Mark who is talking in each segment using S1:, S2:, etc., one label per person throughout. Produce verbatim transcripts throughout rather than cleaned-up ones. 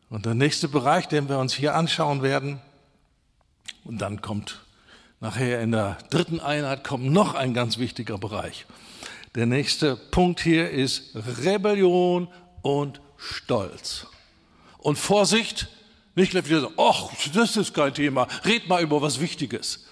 S1: Und der nächste Bereich, den wir uns hier anschauen werden, und dann kommt nachher in der dritten Einheit kommt noch ein ganz wichtiger Bereich. Der nächste Punkt hier ist Rebellion und Stolz. Und Vorsicht, nicht gleich wieder so, ach, das ist kein Thema, red mal über was Wichtiges.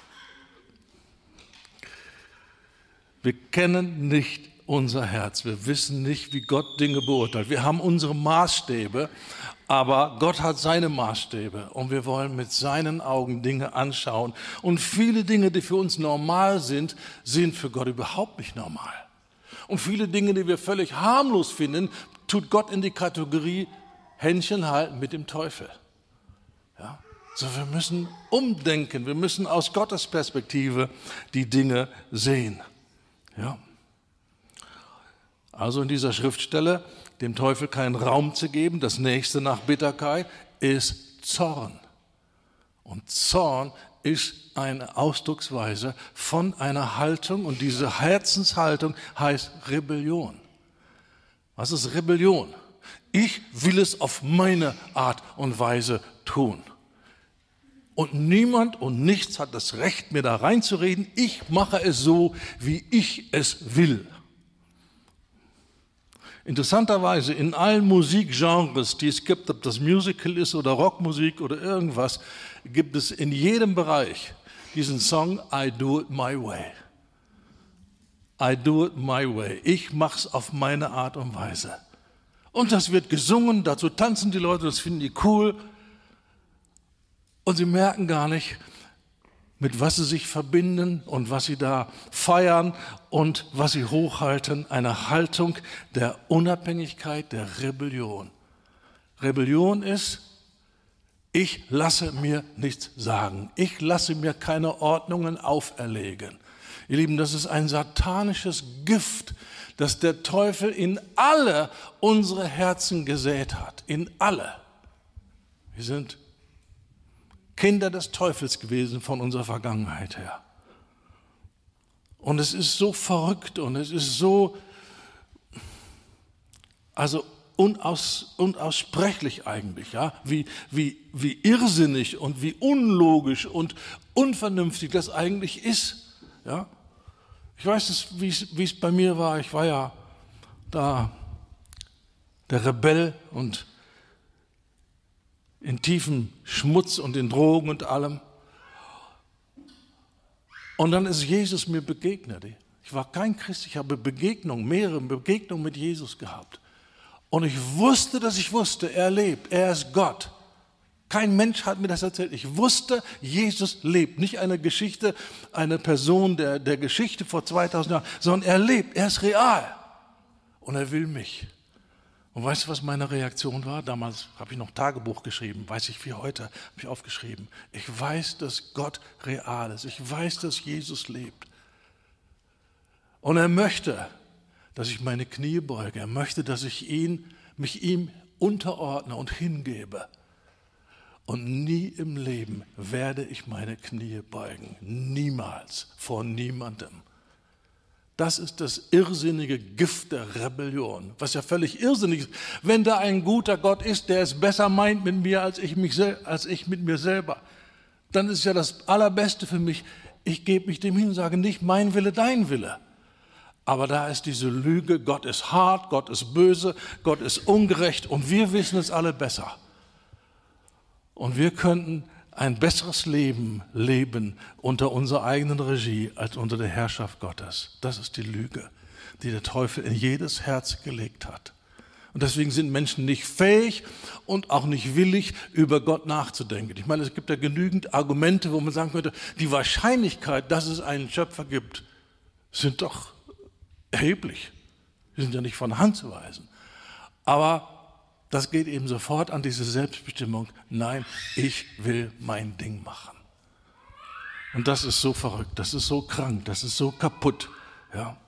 S1: Wir kennen nicht unser Herz, wir wissen nicht, wie Gott Dinge beurteilt. Wir haben unsere Maßstäbe, aber Gott hat seine Maßstäbe und wir wollen mit seinen Augen Dinge anschauen. Und viele Dinge, die für uns normal sind, sind für Gott überhaupt nicht normal. Und viele Dinge, die wir völlig harmlos finden, tut Gott in die Kategorie Händchen halten mit dem Teufel. Ja? So, wir müssen umdenken, wir müssen aus Gottes Perspektive die Dinge sehen. Ja? Also in dieser Schriftstelle, dem Teufel keinen Raum zu geben, das nächste nach Bitterkeit ist Zorn. Und Zorn ist eine Ausdrucksweise von einer Haltung und diese Herzenshaltung heißt Rebellion. Was ist Rebellion? Ich will es auf meine Art und Weise tun. Und niemand und nichts hat das Recht, mir da reinzureden. Ich mache es so, wie ich es will. Interessanterweise in allen Musikgenres, die es gibt, ob das Musical ist oder Rockmusik oder irgendwas, gibt es in jedem Bereich diesen Song I do it my way. I do it my way. Ich mach's auf meine Art und Weise. Und das wird gesungen, dazu tanzen die Leute, das finden die cool. Und sie merken gar nicht, mit was sie sich verbinden und was sie da feiern und was sie hochhalten. Eine Haltung der Unabhängigkeit, der Rebellion. Rebellion ist, ich lasse mir nichts sagen. Ich lasse mir keine Ordnungen auferlegen. Ihr Lieben, das ist ein satanisches Gift, das der Teufel in alle unsere Herzen gesät hat. In alle. Wir sind Kinder des Teufels gewesen von unserer Vergangenheit her. Und es ist so verrückt und es ist so, also unaus, unaussprechlich eigentlich, ja, wie, wie, wie irrsinnig und wie unlogisch und unvernünftig das eigentlich ist, ja. Ich weiß, wie es, wie es bei mir war. Ich war ja da der Rebell und in tiefem Schmutz und in Drogen und allem. Und dann ist Jesus mir begegnet. Ich war kein Christ, ich habe Begegnungen, mehrere Begegnungen mit Jesus gehabt. Und ich wusste, dass ich wusste, er lebt, er ist Gott. Kein Mensch hat mir das erzählt. Ich wusste, Jesus lebt. Nicht eine Geschichte, eine Person der, der Geschichte vor zweitausend Jahren, sondern er lebt, er ist real. Und er will mich. Und weißt du, was meine Reaktion war? Damals habe ich noch Tagebuch geschrieben, weiß ich wie heute, habe ich aufgeschrieben. Ich weiß, dass Gott real ist. Ich weiß, dass Jesus lebt. Und er möchte, dass ich meine Knie beuge. Er möchte, dass ich ihn, mich ihm unterordne und hingebe. Und nie im Leben werde ich meine Knie beugen. Niemals, vor niemandem. Das ist das irrsinnige Gift der Rebellion, was ja völlig irrsinnig ist. Wenn da ein guter Gott ist, der es besser meint mit mir als ich, mich sel- als ich mit mir selber, dann ist ja das Allerbeste für mich, ich gebe mich dem hin und sage nicht mein Wille, dein Wille. Aber da ist diese Lüge, Gott ist hart, Gott ist böse, Gott ist ungerecht und wir wissen es alle besser. Und wir könnten ein besseres Leben leben unter unserer eigenen Regie als unter der Herrschaft Gottes. Das ist die Lüge, die der Teufel in jedes Herz gelegt hat. Und deswegen sind Menschen nicht fähig und auch nicht willig, über Gott nachzudenken. Ich meine, es gibt ja genügend Argumente, wo man sagen könnte, die Wahrscheinlichkeit, dass es einen Schöpfer gibt, sind doch erheblich. Die sind ja nicht von Hand zu weisen. Aber das geht eben sofort an diese Selbstbestimmung. Nein, ich will mein Ding machen. Und das ist so verrückt, das ist so krank, das ist so kaputt. Ja.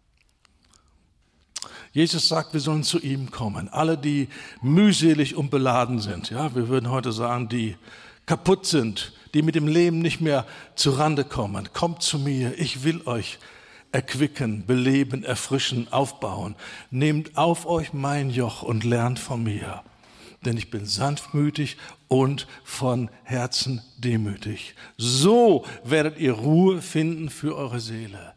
S1: Jesus sagt, wir sollen zu ihm kommen. Alle, die mühselig und beladen sind. Ja, wir würden heute sagen, die kaputt sind, die mit dem Leben nicht mehr zurande kommen. Kommt zu mir, ich will euch erquicken, beleben, erfrischen, aufbauen. Nehmt auf euch mein Joch und lernt von mir. denn ich bin sanftmütig und von Herzen demütig. So werdet ihr Ruhe finden für eure Seele.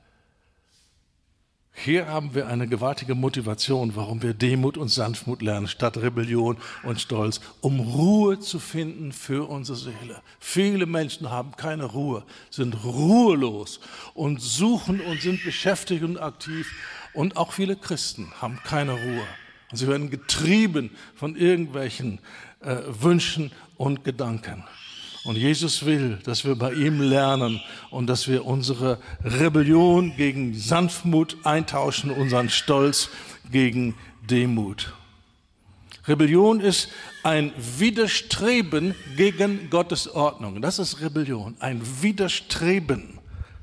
S1: Hier haben wir eine gewaltige Motivation, warum wir Demut und Sanftmut lernen, statt Rebellion und Stolz, um Ruhe zu finden für unsere Seele. Viele Menschen haben keine Ruhe, sind ruhelos und suchen und sind beschäftigt und aktiv. Und auch viele Christen haben keine Ruhe. Und sie werden getrieben von irgendwelchen äh, Wünschen und Gedanken. Und Jesus will, dass wir bei ihm lernen und dass wir unsere Rebellion gegen Sanftmut eintauschen, unseren Stolz gegen Demut. Rebellion ist ein Widerstreben gegen Gottes Ordnung. Das ist Rebellion, ein Widerstreben.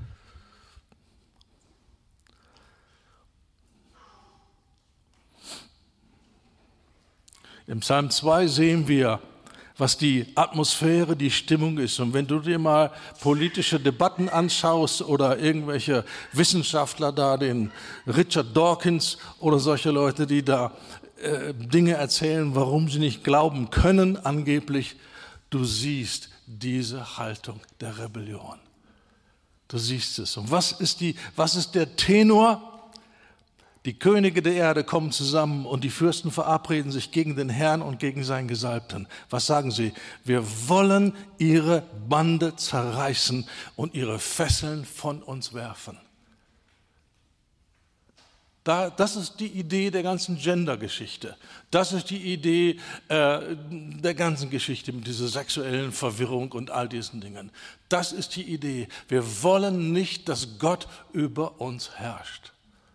S1: Im Psalm zwei sehen wir, was die Atmosphäre, die Stimmung ist. Und wenn du dir mal politische Debatten anschaust oder irgendwelche Wissenschaftler da, den Richard Dawkins oder solche Leute, die da äh, Dinge erzählen, warum sie nicht glauben können, angeblich, du siehst diese Haltung der Rebellion. Du siehst es. Und was ist die, was ist der Tenor? Die Könige der Erde kommen zusammen und die Fürsten verabreden sich gegen den Herrn und gegen seinen Gesalbten. Was sagen sie? Wir wollen ihre Bande zerreißen und ihre Fesseln von uns werfen. Da, das ist die Idee der ganzen Gender-Geschichte. Das ist die Idee äh, der ganzen Geschichte mit dieser sexuellen Verwirrung und all diesen Dingen. Das ist die Idee. Wir wollen nicht, dass Gott über uns herrscht.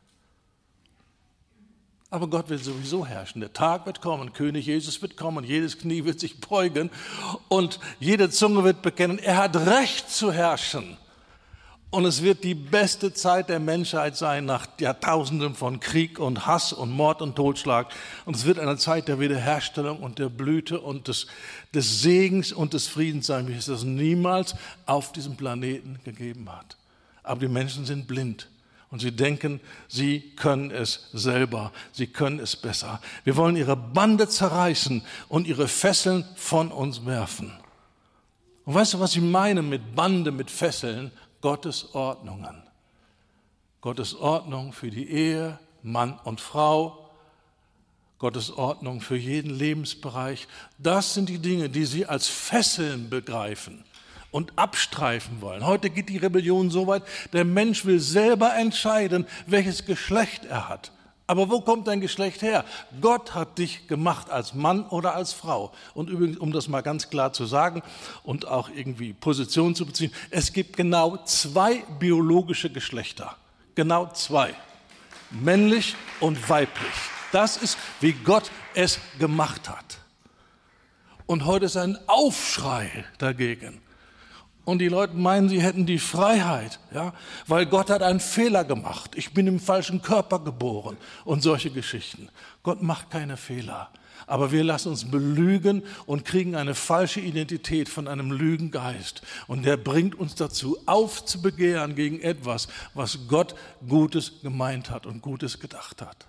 S1: Aber Gott will sowieso herrschen. Der Tag wird kommen, König Jesus wird kommen, jedes Knie wird sich beugen und jede Zunge wird bekennen, er hat Recht zu herrschen. Und es wird die beste Zeit der Menschheit sein, nach Jahrtausenden von Krieg und Hass und Mord und Totschlag. Und es wird eine Zeit der Wiederherstellung und der Blüte und des, des Segens und des Friedens sein, wie es das niemals auf diesem Planeten gegeben hat. Aber die Menschen sind blind. Und sie denken, sie können es selber, sie können es besser. Wir wollen ihre Bande zerreißen und ihre Fesseln von uns werfen. Und weißt du, was ich meine mit Bande, mit Fesseln? Gottes Ordnungen. Gottes Ordnung für die Ehe, Mann und Frau. Gottes Ordnung für jeden Lebensbereich. Das sind die Dinge, die sie als Fesseln begreifen und abstreifen wollen. Heute geht die Rebellion so weit, der Mensch will selber entscheiden, welches Geschlecht er hat. Aber wo kommt dein Geschlecht her? Gott hat dich gemacht als Mann oder als Frau. Und übrigens, um das mal ganz klar zu sagen und auch irgendwie Position zu beziehen, es gibt genau zwei biologische Geschlechter. Genau zwei. Männlich und weiblich. Das ist, wie Gott es gemacht hat. Und heute ist ein Aufschrei dagegen. Und die Leute meinen, sie hätten die Freiheit, ja, weil Gott hat einen Fehler gemacht. Ich bin im falschen Körper geboren und solche Geschichten. Gott macht keine Fehler. Aber wir lassen uns belügen und kriegen eine falsche Identität von einem Lügengeist. Und der bringt uns dazu, aufzubegehren gegen etwas, was Gott Gutes gemeint hat und Gutes gedacht hat.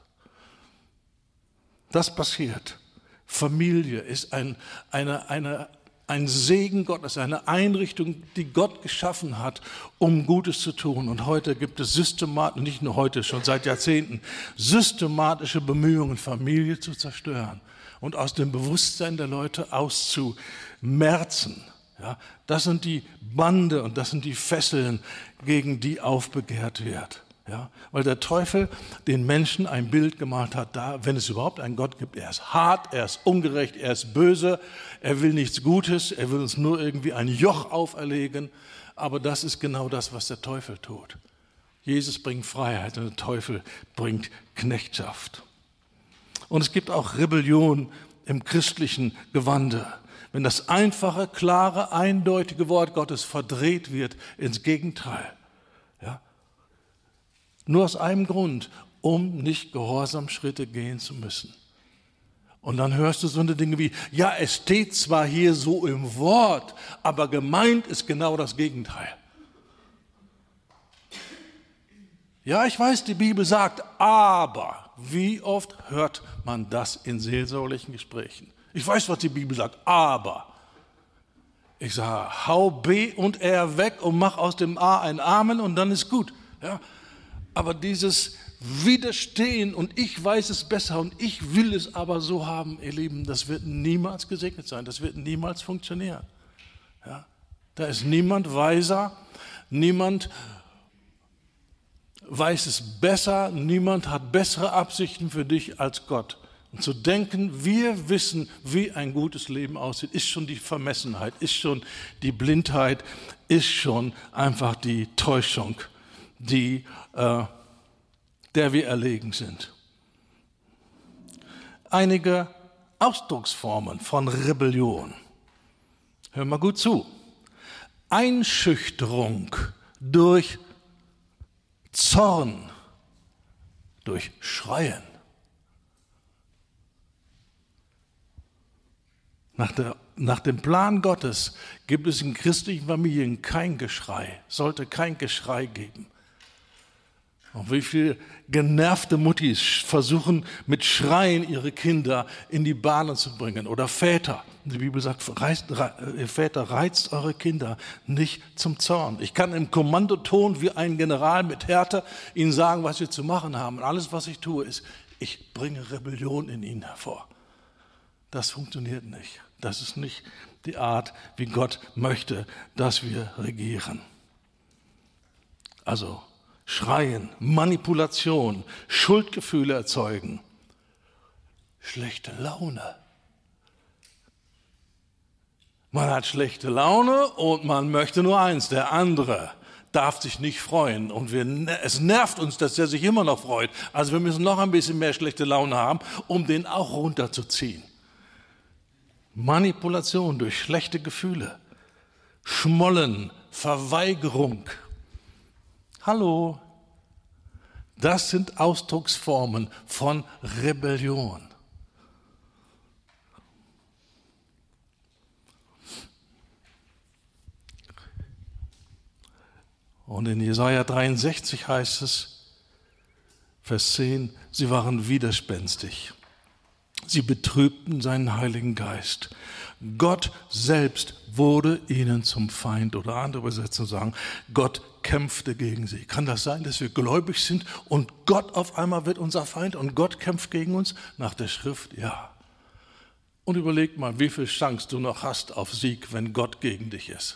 S1: Das passiert. Familie ist ein, eine, eine Ein Segen Gottes, eine Einrichtung, die Gott geschaffen hat, um Gutes zu tun. Und heute gibt es systematisch, nicht nur heute, schon seit Jahrzehnten, systematische Bemühungen, Familie zu zerstören und aus dem Bewusstsein der Leute auszumerzen. Ja, das sind die Bande und das sind die Fesseln, gegen die aufbegehrt wird. Ja, weil der Teufel den Menschen ein Bild gemalt hat, da, wenn es überhaupt einen Gott gibt, er ist hart, er ist ungerecht, er ist böse, er will nichts Gutes, er will uns nur irgendwie ein Joch auferlegen, aber das ist genau das, was der Teufel tut. Jesus bringt Freiheit und der Teufel bringt Knechtschaft. Und es gibt auch Rebellion im christlichen Gewande, wenn das einfache, klare, eindeutige Wort Gottes verdreht wird ins Gegenteil. Ja? Nur aus einem Grund, um nicht gehorsam Schritte gehen zu müssen. Und dann hörst du so eine Dinge wie, ja, es steht zwar hier so im Wort, aber gemeint ist genau das Gegenteil. Ja, ich weiß, die Bibel sagt, aber wie oft hört man das in seelsorgerlichen Gesprächen? Ich weiß, was die Bibel sagt, aber ich sage, hau B und R weg und mach aus dem A ein Amen und dann ist gut. Ja? Aber dieses Widerstehen und ich weiß es besser und ich will es aber so haben, ihr Lieben, das wird niemals gesegnet sein, das wird niemals funktionieren. Ja? Da ist niemand weiser, niemand weiß es besser, niemand hat bessere Absichten für dich als Gott. Und zu denken, wir wissen, wie ein gutes Leben aussieht, ist schon die Vermessenheit, ist schon die Blindheit, ist schon einfach die Täuschung, die, äh, der wir erlegen sind. Einige Ausdrucksformen von Rebellion. Hör mal gut zu. Einschüchterung durch Zorn, durch Schreien. Nach, der, nach dem Plan Gottes gibt es in christlichen Familien kein Geschrei, sollte kein Geschrei geben. Und wie viele genervte Muttis versuchen mit Schreien ihre Kinder in die Bahnen zu bringen oder Väter. Die Bibel sagt, reizt, ihr Väter, reizt eure Kinder nicht zum Zorn. Ich kann im Kommandoton wie ein General mit Härte ihnen sagen, was sie zu machen haben. Und alles, was ich tue, ist, ich bringe Rebellion in ihnen hervor. Das funktioniert nicht. Das ist nicht die Art, wie Gott möchte, dass wir regieren. Also Schreien, Manipulation, Schuldgefühle erzeugen, schlechte Laune. Man hat schlechte Laune und man möchte nur eins, der andere darf sich nicht freuen. Und wir, es nervt uns, dass er sich immer noch freut. Also wir müssen noch ein bisschen mehr schlechte Laune haben, um den auch runterzuziehen. Manipulation durch schlechte Gefühle, Schmollen, Verweigerung. Hallo, das sind Ausdrucksformen von Rebellion. Und in Jesaja dreiundsechzig heißt es, Vers zehn, sie waren widerspenstig. Sie betrübten seinen Heiligen Geist. Gott selbst wurde ihnen zum Feind. Oder andere Übersetzungen sagen, Gott kämpfte gegen sie. Kann das sein, dass wir gläubig sind und Gott auf einmal wird unser Feind und Gott kämpft gegen uns? Nach der Schrift, ja. Und überleg mal, wie viel Chance du noch hast auf Sieg, wenn Gott gegen dich ist.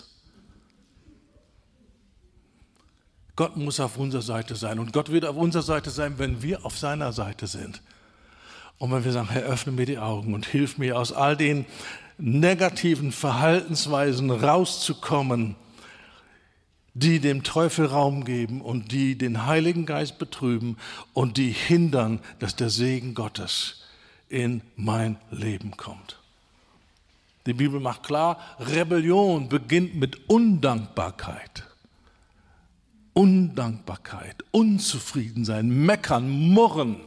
S1: Gott muss auf unserer Seite sein und Gott wird auf unserer Seite sein, wenn wir auf seiner Seite sind. Und wenn wir sagen, Herr, öffne mir die Augen und hilf mir, aus all den negativen Verhaltensweisen rauszukommen, die dem Teufel Raum geben und die den Heiligen Geist betrüben und die hindern, dass der Segen Gottes in mein Leben kommt. Die Bibel macht klar, Rebellion beginnt mit Undankbarkeit. Undankbarkeit, Unzufriedensein, Meckern, Murren,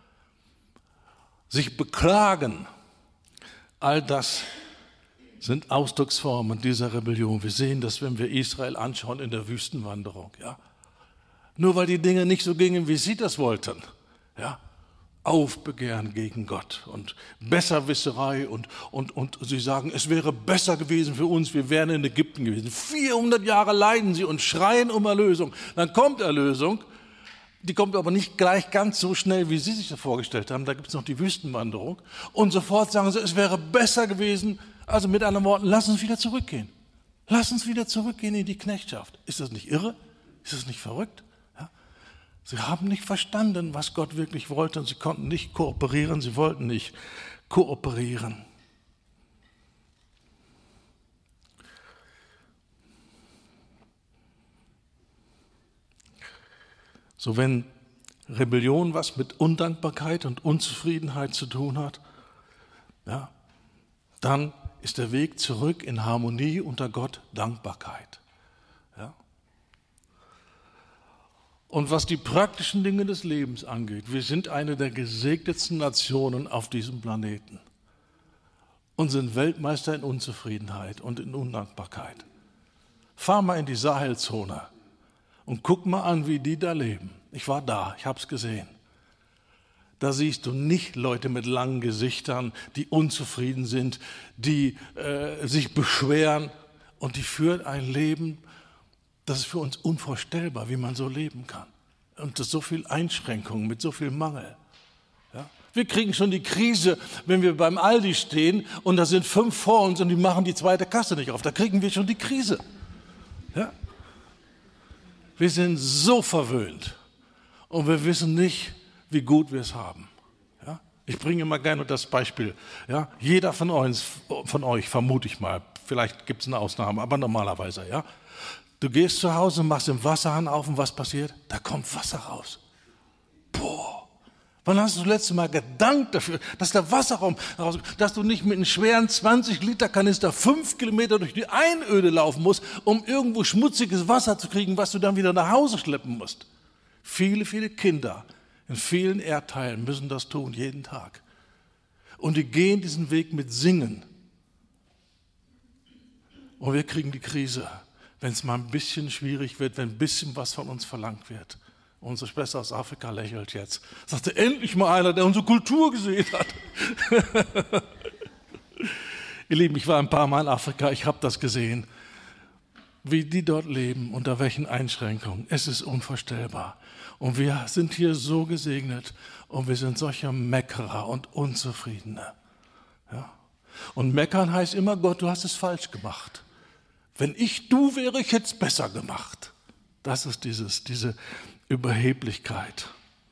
S1: sich beklagen, all das sind Ausdrucksformen dieser Rebellion. Wir sehen das, wenn wir Israel anschauen in der Wüstenwanderung. Ja? Nur weil die Dinge nicht so gingen, wie sie das wollten. Ja? Aufbegehren gegen Gott und Besserwisserei und, und, und sie sagen, es wäre besser gewesen für uns, wir wären in Ägypten gewesen. vierhundert Jahre leiden sie und schreien um Erlösung. Dann kommt Erlösung. Die kommt aber nicht gleich ganz so schnell, wie Sie sich das vorgestellt haben. Da gibt es noch die Wüstenwanderung. Und sofort sagen sie, es wäre besser gewesen. Also mit anderen Worten, lass uns wieder zurückgehen. Lass uns wieder zurückgehen in die Knechtschaft. Ist das nicht irre? Ist das nicht verrückt? Ja? Sie haben nicht verstanden, was Gott wirklich wollte. Und sie konnten nicht kooperieren. Sie wollten nicht kooperieren. So, wenn Rebellion was mit Undankbarkeit und Unzufriedenheit zu tun hat, ja, dann ist der Weg zurück in Harmonie unter Gott Dankbarkeit. Ja. Und was die praktischen Dinge des Lebens angeht, wir sind eine der gesegnetsten Nationen auf diesem Planeten und sind Weltmeister in Unzufriedenheit und in Undankbarkeit. Fahr mal in die Sahelzone. Und guck mal an, wie die da leben. Ich war da, ich habe es gesehen. Da siehst du nicht Leute mit langen Gesichtern, die unzufrieden sind, die äh, sich beschweren, und die führen ein Leben, das ist für uns unvorstellbar, wie man so leben kann. Und das ist so viel Einschränkungen, mit so viel Mangel. Ja? Wir kriegen schon die Krise, wenn wir beim Aldi stehen und da sind fünf vor uns und die machen die zweite Kasse nicht auf. Da kriegen wir schon die Krise. Ja? Wir sind so verwöhnt und wir wissen nicht, wie gut wir es haben. Ja? Ich bringe immer gerne das Beispiel. Ja? Jeder von uns, von euch, vermute ich mal, vielleicht gibt es eine Ausnahme, aber normalerweise, ja. Du gehst zu Hause, machst den Wasserhahn auf und was passiert? Da kommt Wasser raus. Boah. Wann hast du das letzte Mal gedankt dafür, dass der Wasserraum rauskommt, dass du nicht mit einem schweren zwanzig Liter Kanister fünf Kilometer durch die Einöde laufen musst, um irgendwo schmutziges Wasser zu kriegen, was du dann wieder nach Hause schleppen musst? Viele, viele Kinder in vielen Erdteilen müssen das tun, jeden Tag. Und die gehen diesen Weg mit Singen. Und wir kriegen die Krise, wenn es mal ein bisschen schwierig wird, wenn ein bisschen was von uns verlangt wird. Unsere Schwester aus Afrika lächelt jetzt. Sagte, endlich mal einer, der unsere Kultur gesehen hat. Ihr Lieben, ich war ein paar Mal in Afrika, ich habe das gesehen. Wie die dort leben, unter welchen Einschränkungen. Es ist unvorstellbar. Und wir sind hier so gesegnet und wir sind solche Meckerer und Unzufriedene. Ja? Und meckern heißt immer, Gott, du hast es falsch gemacht. Wenn ich du wäre, ich hätte es besser gemacht. Das ist dieses, diese Überheblichkeit.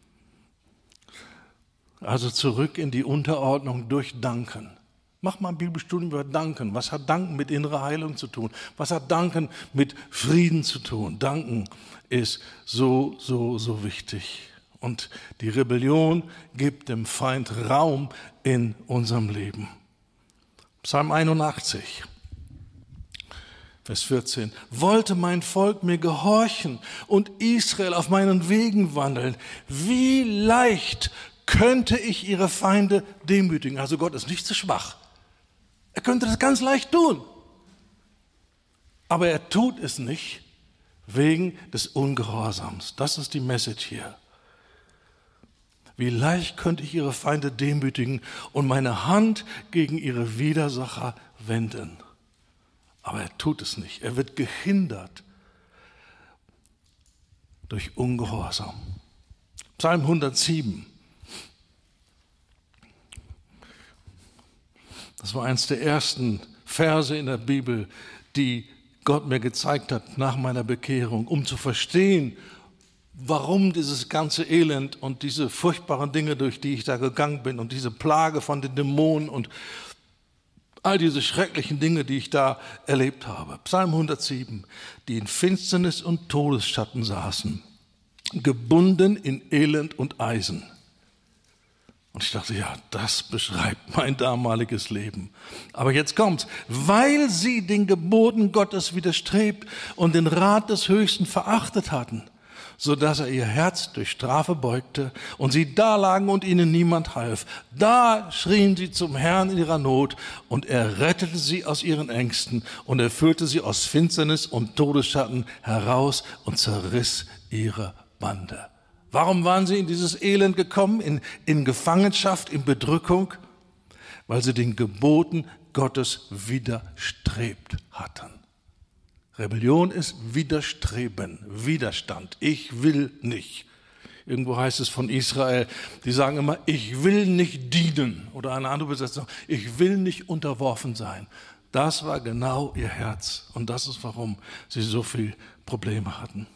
S1: Also zurück in die Unterordnung durch Danken. Mach mal ein Bibelstudium über Danken. Was hat Danken mit innerer Heilung zu tun? Was hat Danken mit Frieden zu tun? Danken ist so, so, so wichtig. Und die Rebellion gibt dem Feind Raum in unserem Leben. Psalm einundachtzig. Vers vierzehn. Wollte mein Volk mir gehorchen und Israel auf meinen Wegen wandeln, wie leicht könnte ich ihre Feinde demütigen. Also Gott ist nicht zu schwach. Er könnte das ganz leicht tun. Aber er tut es nicht wegen des Ungehorsams. Das ist die Message hier. Wie leicht könnte ich ihre Feinde demütigen und meine Hand gegen ihre Widersacher wenden. Aber er tut es nicht. Er wird gehindert durch Ungehorsam. Psalm hundertsieben. Das war eines der ersten Verse in der Bibel, die Gott mir gezeigt hat nach meiner Bekehrung, um zu verstehen, warum dieses ganze Elend und diese furchtbaren Dinge, durch die ich da gegangen bin und diese Plage von den Dämonen und all diese schrecklichen Dinge, die ich da erlebt habe. Psalm hundertsieben, die in Finsternis und Todesschatten saßen, gebunden in Elend und Eisen. Und ich dachte, ja, das beschreibt mein damaliges Leben. Aber jetzt kommt's. Weil sie den Geboten Gottes widerstrebt und den Rat des Höchsten verachtet hatten, sodass er ihr Herz durch Strafe beugte und sie dalagen und ihnen niemand half. Da schrien sie zum Herrn in ihrer Not und er rettete sie aus ihren Ängsten und er führte sie aus Finsternis und Todesschatten heraus und zerriss ihre Bande. Warum waren sie in dieses Elend gekommen, in, in Gefangenschaft, in Bedrückung? Weil sie den Geboten Gottes widerstrebt hatten. Rebellion ist Widerstreben, Widerstand. Ich will nicht. Irgendwo heißt es von Israel, die sagen immer, ich will nicht dienen. Oder eine andere Übersetzung, ich will nicht unterworfen sein. Das war genau ihr Herz. Und das ist, warum sie so viele Probleme hatten.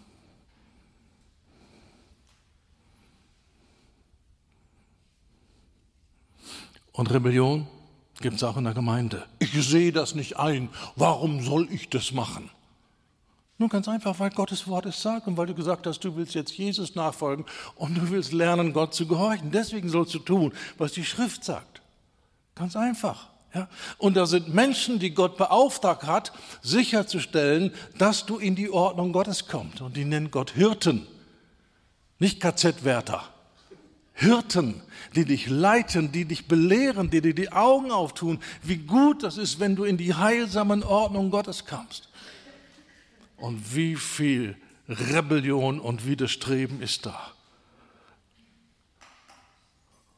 S1: Und Rebellion gibt es auch in der Gemeinde. Ich sehe das nicht ein. Warum soll ich das machen? Nun ganz einfach, weil Gottes Wort es sagt und weil du gesagt hast, du willst jetzt Jesus nachfolgen und du willst lernen, Gott zu gehorchen. Deswegen sollst du tun, was die Schrift sagt. Ganz einfach. Ja? Und da sind Menschen, die Gott beauftragt hat, sicherzustellen, dass du in die Ordnung Gottes kommst. Und die nennen Gott Hirten, nicht K Z-Wärter. Hirten, die dich leiten, die dich belehren, die dir die Augen auftun, wie gut das ist, wenn du in die heilsamen Ordnung Gottes kommst. Und wie viel Rebellion und Widerstreben ist da.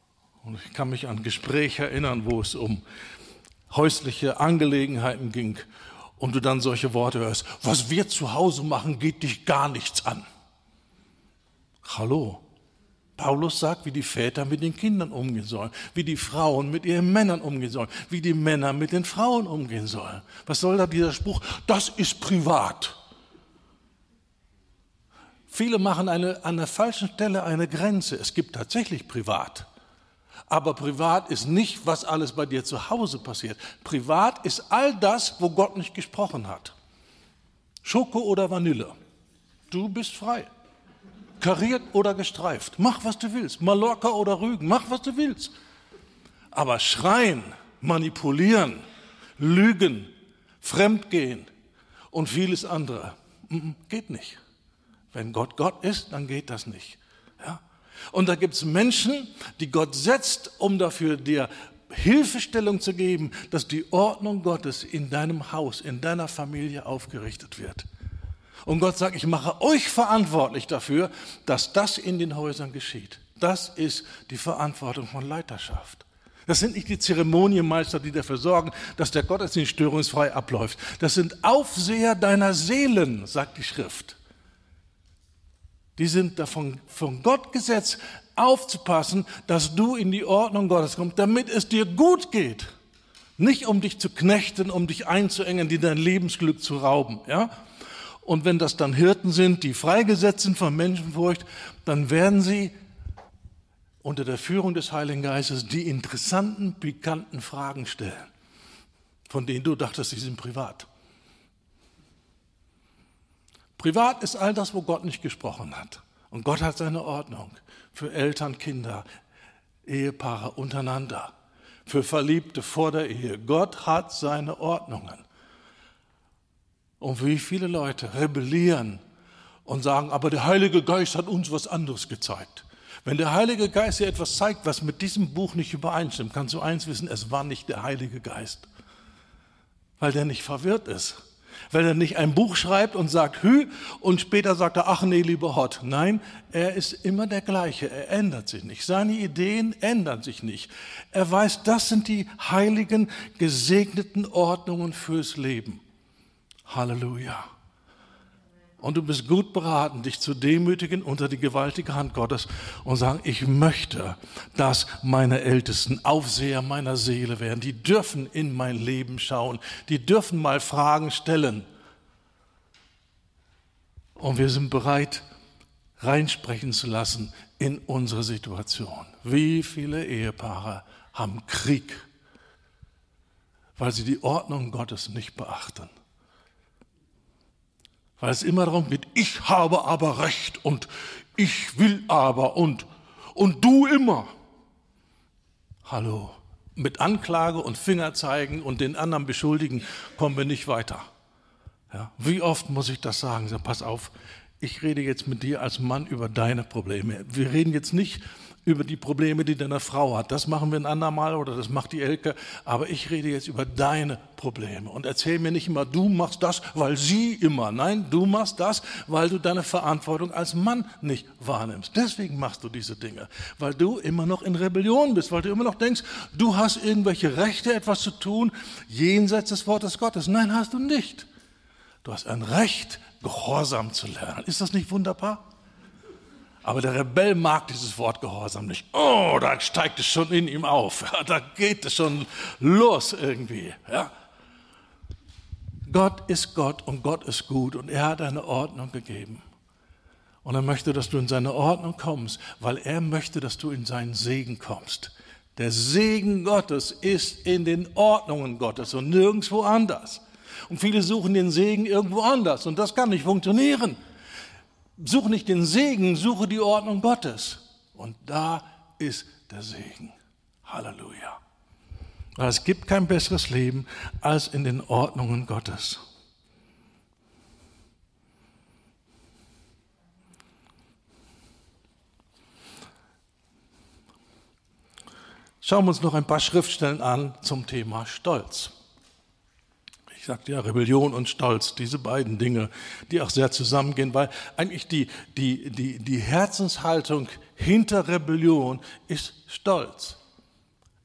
S1: Und ich kann mich an Gespräche erinnern, wo es um häusliche Angelegenheiten ging und du dann solche Worte hörst: Was wir zu Hause machen, geht dich gar nichts an. Hallo? Paulus sagt, wie die Väter mit den Kindern umgehen sollen, wie die Frauen mit ihren Männern umgehen sollen, wie die Männer mit den Frauen umgehen sollen. Was soll da dieser Spruch? Das ist privat. Viele machen eine, an der falschen Stelle eine Grenze. Es gibt tatsächlich privat. Aber privat ist nicht, was alles bei dir zu Hause passiert. Privat ist all das, wo Gott nicht gesprochen hat. Schoko oder Vanille. Du bist frei. Kariert oder gestreift. Mach, was du willst. Mallorca oder Rügen. Mach, was du willst. Aber schreien, manipulieren, lügen, fremdgehen und vieles andere, geht nicht. Wenn Gott Gott ist, dann geht das nicht. Ja? Und da gibt es Menschen, die Gott setzt, um dafür dir Hilfestellung zu geben, dass die Ordnung Gottes in deinem Haus, in deiner Familie aufgerichtet wird. Und Gott sagt, ich mache euch verantwortlich dafür, dass das in den Häusern geschieht. Das ist die Verantwortung von Leiterschaft. Das sind nicht die Zeremonienmeister, die dafür sorgen, dass der Gottesdienst störungsfrei abläuft. Das sind Aufseher deiner Seelen, sagt die Schrift. Die sind davon von Gott gesetzt, aufzupassen, dass du in die Ordnung Gottes kommst, damit es dir gut geht. Nicht um dich zu knechten, um dich einzuengen, dir dein Lebensglück zu rauben, ja? Und wenn das dann Hirten sind, die freigesetzt sind von Menschenfurcht, dann werden sie unter der Führung des Heiligen Geistes die interessanten, pikanten Fragen stellen, von denen du dachtest, sie sind privat. Privat ist all das, wo Gott nicht gesprochen hat. Und Gott hat seine Ordnung für Eltern, Kinder, Ehepaare untereinander, für Verliebte vor der Ehe. Gott hat seine Ordnungen. Und wie viele Leute rebellieren und sagen, aber der Heilige Geist hat uns was anderes gezeigt. Wenn der Heilige Geist dir etwas zeigt, was mit diesem Buch nicht übereinstimmt, kannst du eins wissen, es war nicht der Heilige Geist. Weil der nicht verwirrt ist. Weil er nicht ein Buch schreibt und sagt, hü, und später sagt er, ach nee, lieber Hott. Nein, er ist immer der gleiche, er ändert sich nicht. Seine Ideen ändern sich nicht. Er weiß, das sind die heiligen, gesegneten Ordnungen fürs Leben. Halleluja. Und du bist gut beraten, dich zu demütigen unter die gewaltige Hand Gottes und sagen, ich möchte, dass meine Ältesten Aufseher meiner Seele werden. Die dürfen in mein Leben schauen. Die dürfen mal Fragen stellen. Und wir sind bereit, reinsprechen zu lassen in unsere Situation. Wie viele Ehepaare haben Krieg, weil sie die Ordnung Gottes nicht beachten? Weil es immer darum geht, ich habe aber Recht und ich will aber und, und du immer. Hallo, mit Anklage und Fingerzeigen und den anderen beschuldigen, kommen wir nicht weiter. Ja, wie oft muss ich das sagen? So, pass auf, ich rede jetzt mit dir als Mann über deine Probleme. Wir reden jetzt nicht über die Probleme, die deine Frau hat. Das machen wir ein andermal oder das macht die Elke. Aber ich rede jetzt über deine Probleme. Und erzähl mir nicht immer, du machst das, weil sie immer. Nein, du machst das, weil du deine Verantwortung als Mann nicht wahrnimmst. Deswegen machst du diese Dinge. Weil du immer noch in Rebellion bist. Weil du immer noch denkst, du hast irgendwelche Rechte, etwas zu tun, jenseits des Wortes Gottes. Nein, hast du nicht. Du hast ein Recht, Gehorsam zu lernen. Ist das nicht wunderbar? Aber der Rebell mag dieses Wort Gehorsam nicht. Oh, da steigt es schon in ihm auf. Ja, da geht es schon los irgendwie. Ja. Gott ist Gott und Gott ist gut und er hat eine Ordnung gegeben. Und er möchte, dass du in seine Ordnung kommst, weil er möchte, dass du in seinen Segen kommst. Der Segen Gottes ist in den Ordnungen Gottes und nirgendwo anders. Und viele suchen den Segen irgendwo anders und das kann nicht funktionieren. Suche nicht den Segen, suche die Ordnung Gottes. Und da ist der Segen. Halleluja. Weil es gibt kein besseres Leben als in den Ordnungen Gottes. Schauen wir uns noch ein paar Schriftstellen an zum Thema Stolz. Ich sagte ja, Rebellion und Stolz, diese beiden Dinge, die auch sehr zusammengehen, weil eigentlich die, die, die, die Herzenshaltung hinter Rebellion ist Stolz.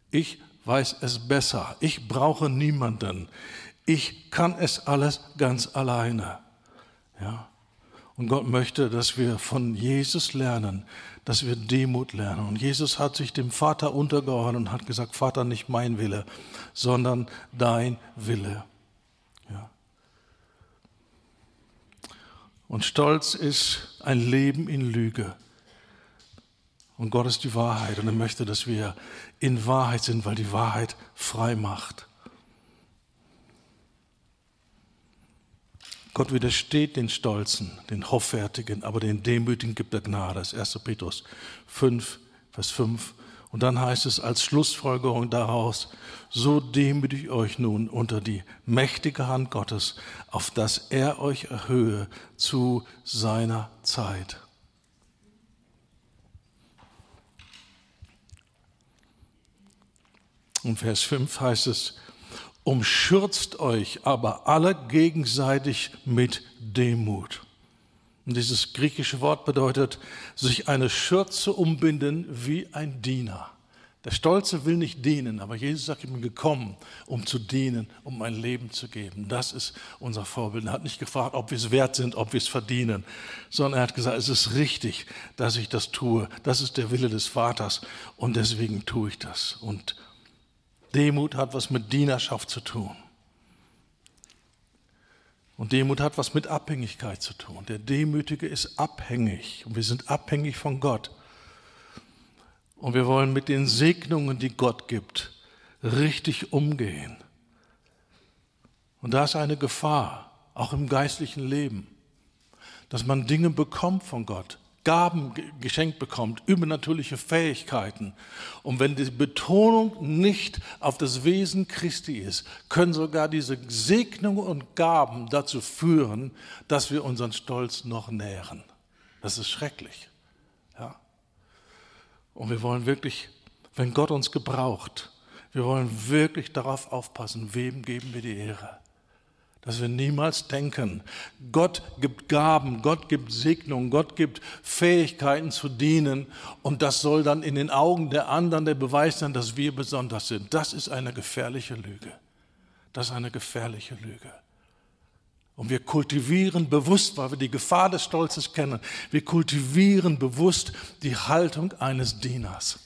S1: Ich weiß es besser. Ich brauche niemanden. Ich kann es alles ganz alleine. Ja? Und Gott möchte, dass wir von Jesus lernen, dass wir Demut lernen. Und Jesus hat sich dem Vater untergeordnet und hat gesagt, Vater, nicht mein Wille, sondern dein Wille. Ja. Und Stolz ist ein Leben in Lüge. Und Gott ist die Wahrheit. Und er möchte, dass wir in Wahrheit sind, weil die Wahrheit frei macht. Gott widersteht den Stolzen, den Hoffärtigen, aber den Demütigen gibt er Gnade. Das ist erster Petrus fünf, Vers fünf. Und dann heißt es als Schlussfolgerung daraus, so demütigt euch nun unter die mächtige Hand Gottes, auf dass er euch erhöhe zu seiner Zeit. Und Vers fünf heißt es, umschürzt euch aber alle gegenseitig mit Demut. Und dieses griechische Wort bedeutet, sich eine Schürze umbinden wie ein Diener. Der Stolze will nicht dienen, aber Jesus sagt, ich bin gekommen, um zu dienen, um mein Leben zu geben. Das ist unser Vorbild. Er hat nicht gefragt, ob wir es wert sind, ob wir es verdienen, sondern er hat gesagt, es ist richtig, dass ich das tue. Das ist der Wille des Vaters und deswegen tue ich das. Und Demut hat was mit Dienerschaft zu tun. Und Demut hat was mit Abhängigkeit zu tun. Der Demütige ist abhängig und wir sind abhängig von Gott. Und wir wollen mit den Segnungen, die Gott gibt, richtig umgehen. Und da ist eine Gefahr, auch im geistlichen Leben, dass man Dinge bekommt von Gott, Gaben geschenkt bekommt, übernatürliche Fähigkeiten. Und wenn die Betonung nicht auf das Wesen Christi ist, können sogar diese Segnungen und Gaben dazu führen, dass wir unseren Stolz noch nähren. Das ist schrecklich. Ja? Und wir wollen wirklich, wenn Gott uns gebraucht, wir wollen wirklich darauf aufpassen, wem geben wir die Ehre. Dass wir niemals denken, Gott gibt Gaben, Gott gibt Segnungen, Gott gibt Fähigkeiten zu dienen und das soll dann in den Augen der anderen der Beweis sein, dass wir besonders sind. Das ist eine gefährliche Lüge. Das ist eine gefährliche Lüge. Und wir kultivieren bewusst, weil wir die Gefahr des Stolzes kennen, wir kultivieren bewusst die Haltung eines Dieners.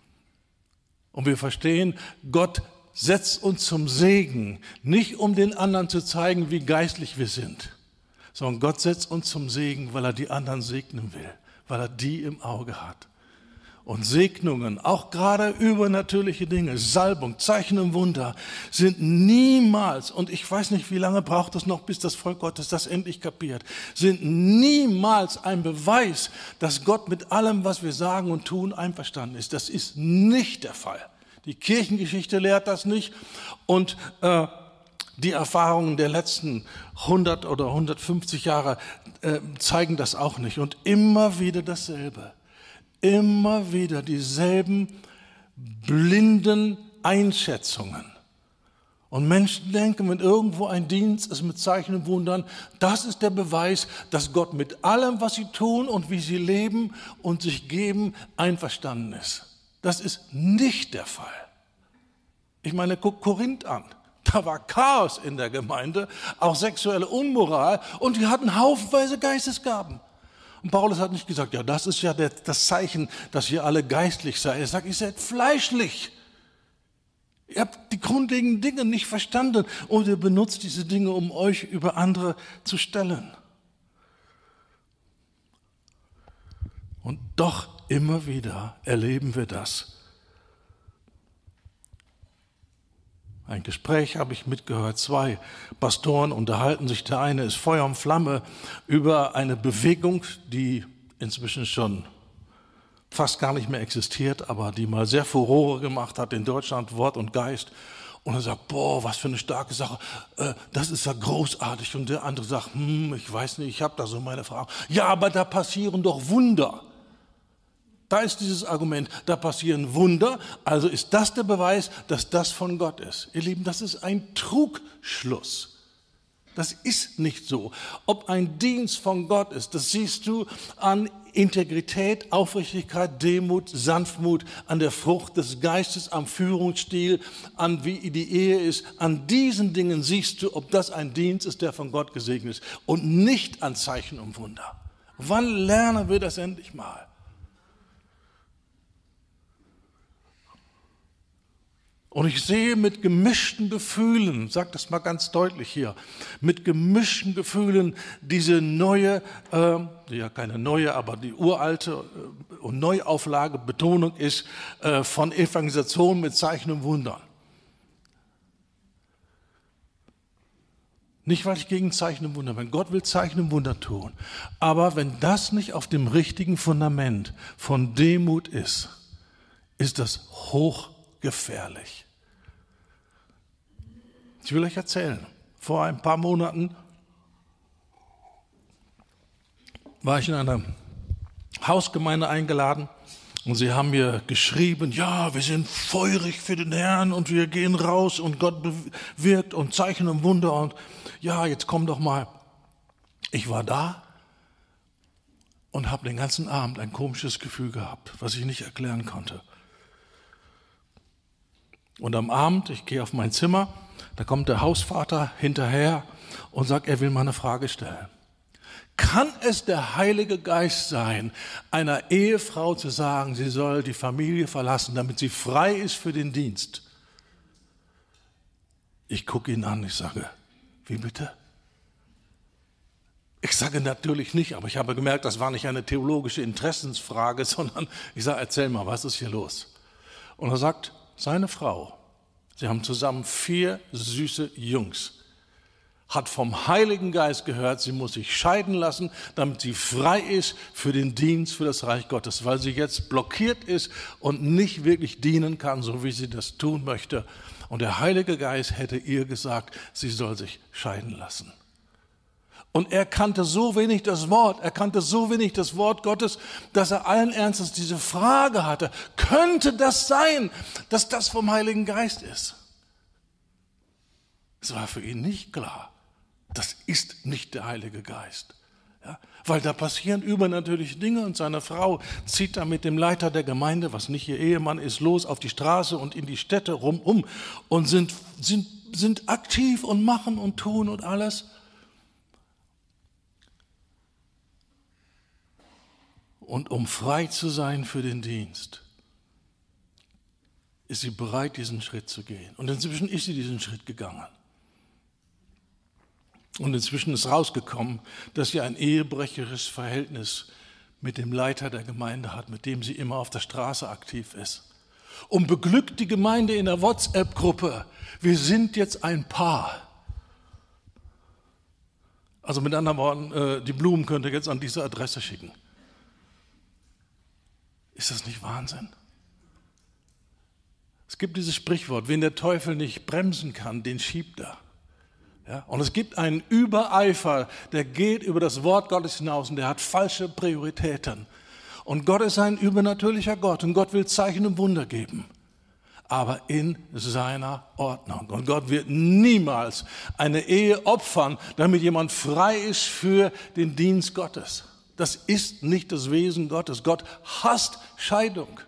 S1: Und wir verstehen, Gott setzt uns zum Segen, nicht um den anderen zu zeigen, wie geistlich wir sind, sondern Gott setzt uns zum Segen, weil er die anderen segnen will, weil er die im Auge hat. Und Segnungen, auch gerade übernatürliche Dinge, Salbung, Zeichen und Wunder, sind niemals, und ich weiß nicht, wie lange braucht es noch, bis das Volk Gottes das endlich kapiert, sind niemals ein Beweis, dass Gott mit allem, was wir sagen und tun, einverstanden ist. Das ist nicht der Fall. Die Kirchengeschichte lehrt das nicht und äh, die Erfahrungen der letzten hundert oder hundertfünfzig Jahre äh, zeigen das auch nicht. Und immer wieder dasselbe, immer wieder dieselben blinden Einschätzungen. Und Menschen denken, wenn irgendwo ein Dienst ist mit Zeichen und Wundern, das ist der Beweis, dass Gott mit allem, was sie tun und wie sie leben und sich geben, einverstanden ist. Das ist nicht der Fall. Ich meine, guck Korinth an. Da war Chaos in der Gemeinde, auch sexuelle Unmoral und die hatten haufenweise Geistesgaben. Und Paulus hat nicht gesagt, ja, das ist ja der, das Zeichen, dass ihr alle geistlich seid. Er sagt, ihr seid fleischlich. Ihr habt die grundlegenden Dinge nicht verstanden und ihr benutzt diese Dinge, um euch über andere zu stellen. Und doch immer wieder erleben wir das. Ein Gespräch habe ich mitgehört, zwei Pastoren unterhalten sich. Der eine ist Feuer und Flamme über eine Bewegung, die inzwischen schon fast gar nicht mehr existiert, aber die mal sehr Furore gemacht hat in Deutschland, Wort und Geist. Und er sagt, boah, was für eine starke Sache, äh, das ist ja großartig. Und der andere sagt, hm, ich weiß nicht, ich habe da so meine Frage. Ja, aber da passieren doch Wunder. Da ist dieses Argument, da passieren Wunder, also ist das der Beweis, dass das von Gott ist. Ihr Lieben, das ist ein Trugschluss. Das ist nicht so. Ob ein Dienst von Gott ist, das siehst du an Integrität, Aufrichtigkeit, Demut, Sanftmut, an der Frucht des Geistes, am Führungsstil, an wie die Ehe ist. An diesen Dingen siehst du, ob das ein Dienst ist, der von Gott gesegnet ist und nicht an Zeichen und Wunder. Wann lernen wir das endlich mal? Und ich sehe mit gemischten Gefühlen, sag das mal ganz deutlich hier, mit gemischten Gefühlen diese neue, äh, ja keine neue, aber die uralte äh, und Neuauflage, Betonung ist äh, von Evangelisation mit Zeichen und Wundern. Nicht, weil ich gegen Zeichen und Wunder bin. Gott will Zeichen und Wunder tun. Aber wenn das nicht auf dem richtigen Fundament von Demut ist, ist das hochgefährlich. Ich will euch erzählen, vor ein paar Monaten war ich in einer Hausgemeinde eingeladen und sie haben mir geschrieben, ja, wir sind feurig für den Herrn und wir gehen raus und Gott wirkt und Zeichen und Wunder und ja, jetzt komm doch mal. Ich war da und habe den ganzen Abend ein komisches Gefühl gehabt, was ich nicht erklären konnte. Und am Abend, ich gehe auf mein Zimmer, da kommt der Hausvater hinterher und sagt, er will mal eine Frage stellen. Kann es der Heilige Geist sein, einer Ehefrau zu sagen, sie soll die Familie verlassen, damit sie frei ist für den Dienst? Ich gucke ihn an, ich sage, wie bitte? Ich sage natürlich nicht, aber ich habe gemerkt, das war nicht eine theologische Interessensfrage, sondern ich sage, erzähl mal, was ist hier los? Und er sagt, seine Frau, sie haben zusammen vier süße Jungs, hat vom Heiligen Geist gehört, sie muss sich scheiden lassen, damit sie frei ist für den Dienst für das Reich Gottes, weil sie jetzt blockiert ist und nicht wirklich dienen kann, so wie sie das tun möchte. Und der Heilige Geist hätte ihr gesagt, sie soll sich scheiden lassen. Und er kannte so wenig das Wort, er kannte so wenig das Wort Gottes, dass er allen Ernstes diese Frage hatte, könnte das sein, dass das vom Heiligen Geist ist? Es war für ihn nicht klar, das ist nicht der Heilige Geist. Ja, weil da passieren übernatürliche Dinge und seine Frau zieht da mit dem Leiter der Gemeinde, was nicht ihr Ehemann ist, los auf die Straße und in die Städte rumum und sind, sind, sind aktiv und machen und tun und alles. Und um frei zu sein für den Dienst, ist sie bereit, diesen Schritt zu gehen. Und inzwischen ist sie diesen Schritt gegangen. Und inzwischen ist rausgekommen, dass sie ein ehebrecherisches Verhältnis mit dem Leiter der Gemeinde hat, mit dem sie immer auf der Straße aktiv ist. Und beglückt die Gemeinde in der WhatsApp-Gruppe, wir sind jetzt ein Paar. Also mit anderen Worten, die Blumen könnt ihr jetzt an diese Adresse schicken. Ist das nicht Wahnsinn? Es gibt dieses Sprichwort, wen der Teufel nicht bremsen kann, den schiebt er. Ja? Und es gibt einen Übereifer, der geht über das Wort Gottes hinaus und der hat falsche Prioritäten. Und Gott ist ein übernatürlicher Gott und Gott will Zeichen und Wunder geben, aber in seiner Ordnung. Und Gott wird niemals eine Ehe opfern, damit jemand frei ist für den Dienst Gottes. Das ist nicht das Wesen Gottes. Gott hasst Scheidung.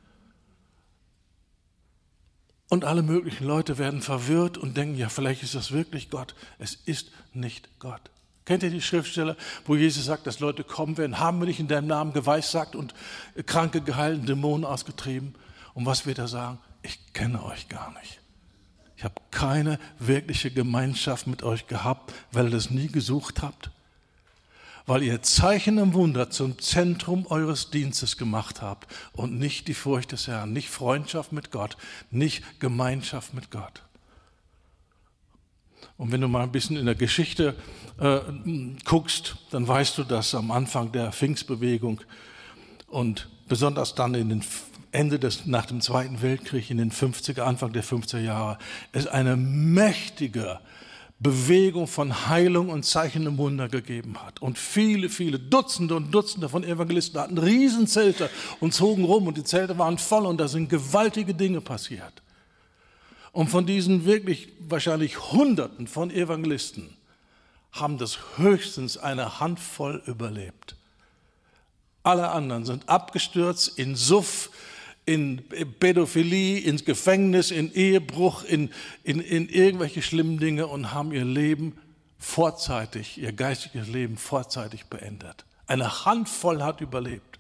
S1: Und alle möglichen Leute werden verwirrt und denken, ja, vielleicht ist das wirklich Gott. Es ist nicht Gott. Kennt ihr die Schriftstelle, wo Jesus sagt, dass Leute kommen werden, haben wir nicht in deinem Namen geweissagt und Kranke geheilt, Dämonen ausgetrieben? Und was wird er sagen? Ich kenne euch gar nicht. Ich habe keine wirkliche Gemeinschaft mit euch gehabt, weil ihr das nie gesucht habt. Weil ihr Zeichen und Wunder zum Zentrum eures Dienstes gemacht habt und nicht die Furcht des Herrn, nicht Freundschaft mit Gott, nicht Gemeinschaft mit Gott. Und wenn du mal ein bisschen in der Geschichte äh, guckst, dann weißt du, dass am Anfang der Pfingstbewegung und besonders dann in den Ende des, nach dem Zweiten Weltkrieg, in den fünfziger, Anfang der fünfziger Jahre, es eine mächtige Bewegung von Heilung und Zeichen und Wunder gegeben hat. Und viele, viele Dutzende und Dutzende von Evangelisten hatten Riesenzelte und zogen rum und die Zelte waren voll und da sind gewaltige Dinge passiert. Und von diesen wirklich wahrscheinlich Hunderten von Evangelisten haben das höchstens eine Handvoll überlebt. Alle anderen sind abgestürzt in Suff, in Pädophilie, ins Gefängnis, in Ehebruch, in, in, in irgendwelche schlimmen Dinge und haben ihr Leben vorzeitig, ihr geistiges Leben vorzeitig beendet. Eine Handvoll hat überlebt.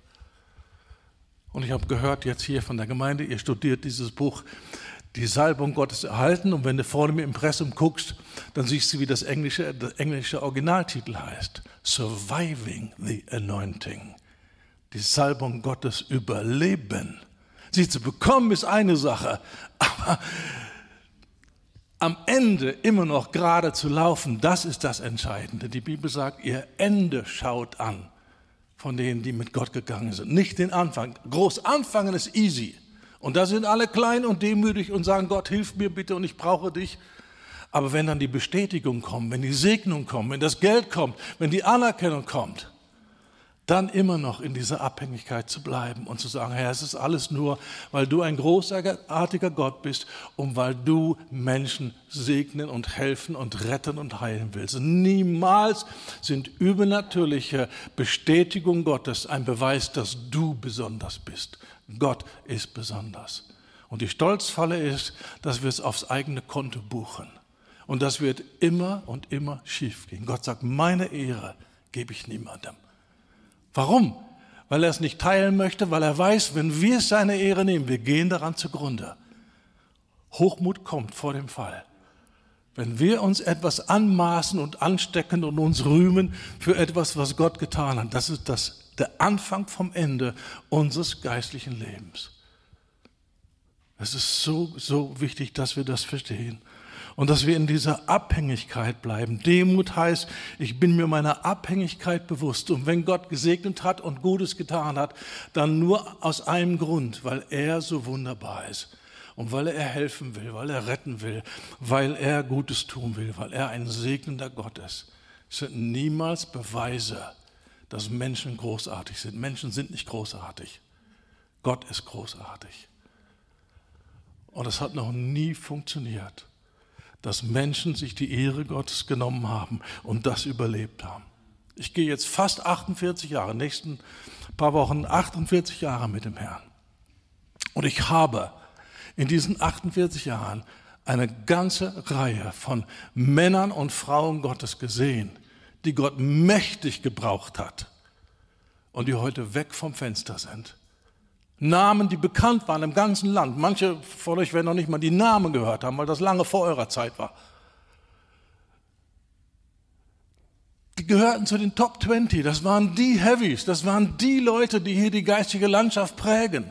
S1: Und ich habe gehört jetzt hier von der Gemeinde, ihr studiert dieses Buch, die Salbung Gottes erhalten. Und wenn du vorne im Impressum guckst, dann siehst du, wie das englische, der englische Originaltitel heißt. Surviving the Anointing. Die Salbung Gottes überleben. Sie zu bekommen ist eine Sache, aber am Ende immer noch gerade zu laufen, das ist das Entscheidende. Die Bibel sagt, ihr Ende schaut an von denen, die mit Gott gegangen sind. Nicht den Anfang. Groß anfangen ist easy. Und da sind alle klein und demütig und sagen, Gott, hilf mir bitte und ich brauche dich. Aber wenn dann die Bestätigung kommt, wenn die Segnung kommt, wenn das Geld kommt, wenn die Anerkennung kommt, dann immer noch in dieser Abhängigkeit zu bleiben und zu sagen, Herr, es ist alles nur, weil du ein großartiger Gott bist und weil du Menschen segnen und helfen und retten und heilen willst. Niemals sind übernatürliche Bestätigungen Gottes ein Beweis, dass du besonders bist. Gott ist besonders. Und die Stolzfalle ist, dass wir es aufs eigene Konto buchen. Und das wird immer und immer schief gehen. Gott sagt, meine Ehre gebe ich niemandem. Warum? Weil er es nicht teilen möchte, weil er weiß, wenn wir seine Ehre nehmen, wir gehen daran zugrunde. Hochmut kommt vor dem Fall. Wenn wir uns etwas anmaßen und anstecken und uns rühmen für etwas, was Gott getan hat, das ist das, der Anfang vom Ende unseres geistlichen Lebens. Es ist so, so wichtig, dass wir das verstehen. Und dass wir in dieser Abhängigkeit bleiben. Demut heißt, ich bin mir meiner Abhängigkeit bewusst. Und wenn Gott gesegnet hat und Gutes getan hat, dann nur aus einem Grund, weil er so wunderbar ist. Und weil er helfen will, weil er retten will, weil er Gutes tun will, weil er ein segnender Gott ist. Es sind niemals Beweise, dass Menschen großartig sind. Menschen sind nicht großartig. Gott ist großartig. Und es hat noch nie funktioniert, dass Menschen sich die Ehre Gottes genommen haben und das überlebt haben. Ich gehe jetzt fast achtundvierzig Jahre, nächsten paar Wochen achtundvierzig Jahre mit dem Herrn. Und ich habe in diesen achtundvierzig Jahren eine ganze Reihe von Männern und Frauen Gottes gesehen, die Gott mächtig gebraucht hat und die heute weg vom Fenster sind. Namen, die bekannt waren im ganzen Land. Manche von euch werden noch nicht mal die Namen gehört haben, weil das lange vor eurer Zeit war. Die gehörten zu den Top zwanzig. Das waren die Heavies. Das waren die Leute, die hier die geistige Landschaft prägen.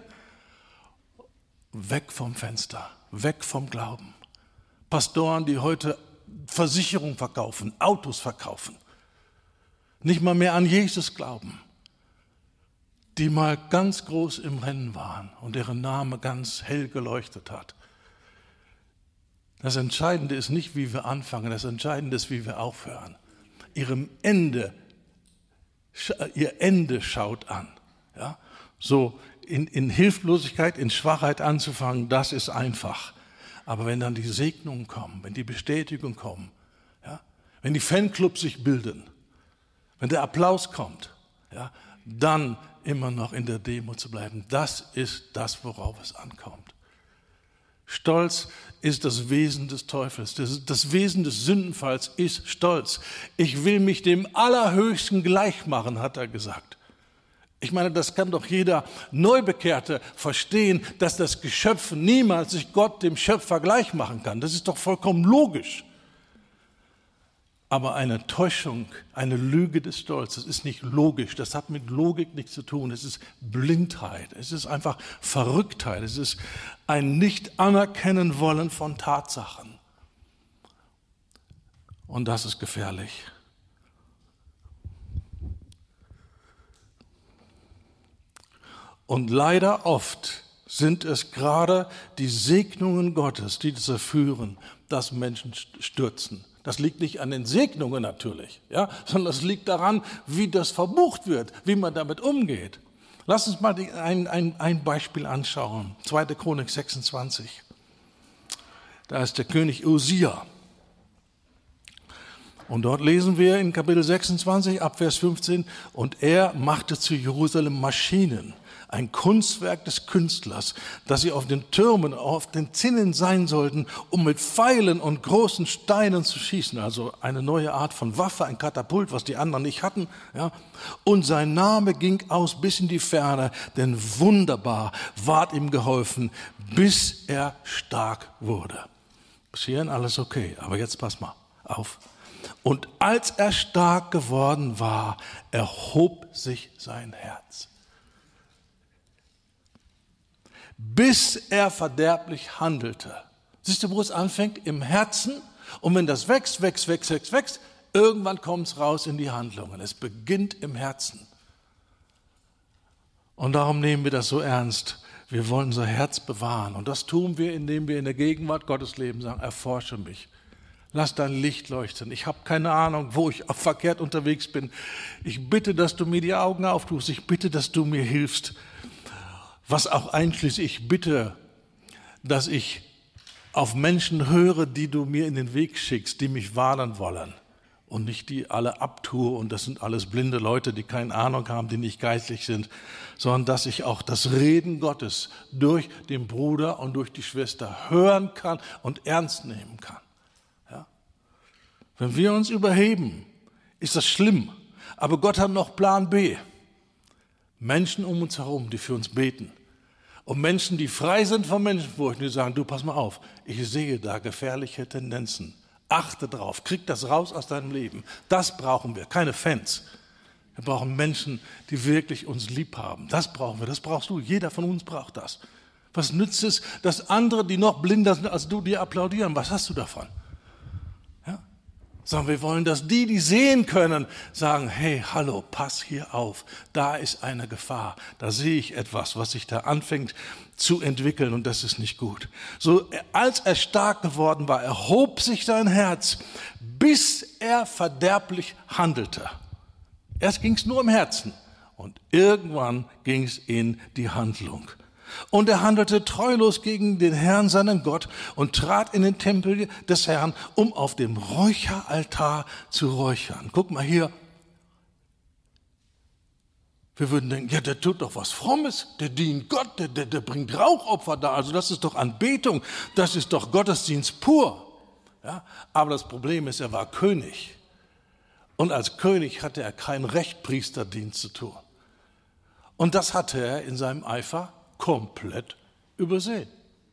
S1: Weg vom Fenster, weg vom Glauben. Pastoren, die heute Versicherungen verkaufen, Autos verkaufen. Nicht mal mehr an Jesus glauben. Die mal ganz groß im Rennen waren und deren Name ganz hell geleuchtet hat. Das Entscheidende ist nicht, wie wir anfangen, das Entscheidende ist, wie wir aufhören. Ihrem Ende, ihr Ende schaut an. Ja? So in, in Hilflosigkeit, in Schwachheit anzufangen, das ist einfach. Aber wenn dann die Segnungen kommen, wenn die Bestätigungen kommen, ja? Wenn die Fanclubs sich bilden, wenn der Applaus kommt, ja? Dann immer noch in der Demut zu bleiben. Das ist das, worauf es ankommt. Stolz ist das Wesen des Teufels. Das, das Wesen des Sündenfalls ist Stolz. Ich will mich dem Allerhöchsten gleich machen, hat er gesagt. Ich meine, das kann doch jeder Neubekehrte verstehen, dass das Geschöpf niemals sich Gott, dem Schöpfer, gleich machen kann. Das ist doch vollkommen logisch. Aber eine Täuschung, eine Lüge des Stolzes ist nicht logisch. Das hat mit Logik nichts zu tun. Es ist Blindheit. Es ist einfach Verrücktheit. Es ist ein Nicht-Anerkennen wollen von Tatsachen. Und das ist gefährlich. Und leider oft sind es gerade die Segnungen Gottes, die dazu führen, dass Menschen stürzen. Das liegt nicht an den Segnungen natürlich, ja, sondern es liegt daran, wie das verbucht wird, wie man damit umgeht. Lass uns mal die, ein, ein, ein Beispiel anschauen. zweite Chronik sechsundzwanzig. Da ist der König Usia. Und dort lesen wir in Kapitel sechsundzwanzig, ab Vers fünfzehn, und er machte zu Jerusalem Maschinen, ein Kunstwerk des Künstlers, dass sie auf den Türmen, auf den Zinnen sein sollten, um mit Pfeilen und großen Steinen zu schießen. Also eine neue Art von Waffe, ein Katapult, was die anderen nicht hatten. Ja. Und sein Name ging aus bis in die Ferne, denn wunderbar ward ihm geholfen, bis er stark wurde. Bis hierhin alles okay, aber jetzt pass mal auf. Und als er stark geworden war, erhob sich sein Herz, bis er verderblich handelte. Siehst du, wo es anfängt? Im Herzen. Und wenn das wächst, wächst, wächst, wächst, wächst, irgendwann kommt es raus in die Handlungen. Es beginnt im Herzen. Und darum nehmen wir das so ernst. Wir wollen unser Herz bewahren. Und das tun wir, indem wir in der Gegenwart Gottes leben, sagen, erforsche mich. Lass dein Licht leuchten. Ich habe keine Ahnung, wo ich verkehrt unterwegs bin. Ich bitte, dass du mir die Augen auftust. Ich bitte, dass du mir hilfst. Was auch einschließt, ich bitte, dass ich auf Menschen höre, die du mir in den Weg schickst, die mich warnen wollen und nicht die alle abtue und das sind alles blinde Leute, die keine Ahnung haben, die nicht geistlich sind, sondern dass ich auch das Reden Gottes durch den Bruder und durch die Schwester hören kann und ernst nehmen kann. Ja? Wenn wir uns überheben, ist das schlimm, aber Gott hat noch Plan B. Menschen um uns herum, die für uns beten. Und Menschen, die frei sind von Menschenfurcht, die sagen, du, pass mal auf, ich sehe da gefährliche Tendenzen. Achte drauf, krieg das raus aus deinem Leben. Das brauchen wir, keine Fans. Wir brauchen Menschen, die wirklich uns lieb haben. Das brauchen wir, das brauchst du. Jeder von uns braucht das. Was nützt es, dass andere, die noch blinder sind als du, dir applaudieren? Was hast du davon? Sondern wir wollen, dass die, die sehen können, sagen, hey, hallo, pass hier auf, da ist eine Gefahr, da sehe ich etwas, was sich da anfängt zu entwickeln und das ist nicht gut. So, als er stark geworden war, erhob sich sein Herz, bis er verderblich handelte. Erst ging es nur im Herzen und irgendwann ging es in die Handlung. Und er handelte treulos gegen den Herrn, seinen Gott, und trat in den Tempel des Herrn, um auf dem Räucheraltar zu räuchern. Guck mal hier. Wir würden denken, ja, der tut doch was Frommes, der dient Gott, der, der, der bringt Rauchopfer da. Also das ist doch Anbetung, das ist doch Gottesdienst pur. Ja? Aber das Problem ist, er war König. Und als König hatte er kein Recht, Priesterdienst zu tun. Und das hatte er in seinem Eifer komplett übersehen.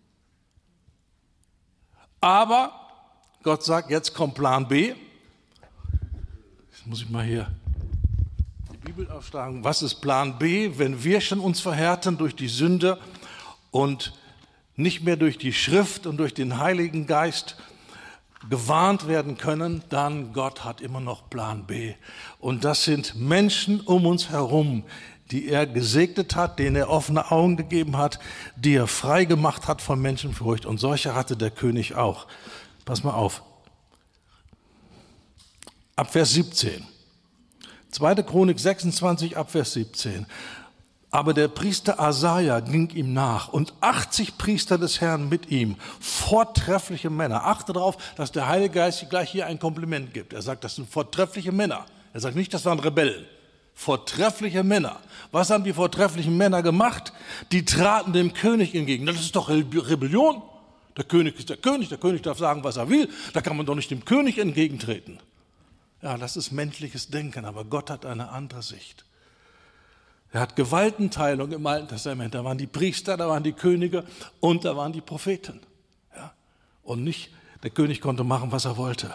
S1: Aber Gott sagt, jetzt kommt Plan B. Jetzt muss ich mal hier die Bibel aufschlagen. Was ist Plan B, wenn wir schon uns verhärten durch die Sünde und nicht mehr durch die Schrift und durch den Heiligen Geist gewarnt werden können, dann Gott hat immer noch Plan B. Und das sind Menschen um uns herum, die er gesegnet hat, denen er offene Augen gegeben hat, die er frei gemacht hat von Menschenfurcht. Und solche hatte der König auch. Pass mal auf. Ab Vers siebzehn. zweite Chronik sechsundzwanzig, ab Vers siebzehn. Aber der Priester Asaja ging ihm nach und achtzig Priester des Herrn mit ihm, vortreffliche Männer. Achte darauf, dass der Heilige Geist gleich hier ein Kompliment gibt. Er sagt, das sind vortreffliche Männer. Er sagt nicht, das waren Rebellen. Vortreffliche Männer. Was haben die vortrefflichen Männer gemacht? Die traten dem König entgegen. Das ist doch Rebellion. Der König ist der König, der König darf sagen, was er will. Da kann man doch nicht dem König entgegentreten. Ja, das ist menschliches Denken, aber Gott hat eine andere Sicht. Er hat Gewaltenteilung im Alten Testament. Da waren die Priester, da waren die Könige und da waren die Propheten. Ja? Und nicht, der König konnte machen, was er wollte.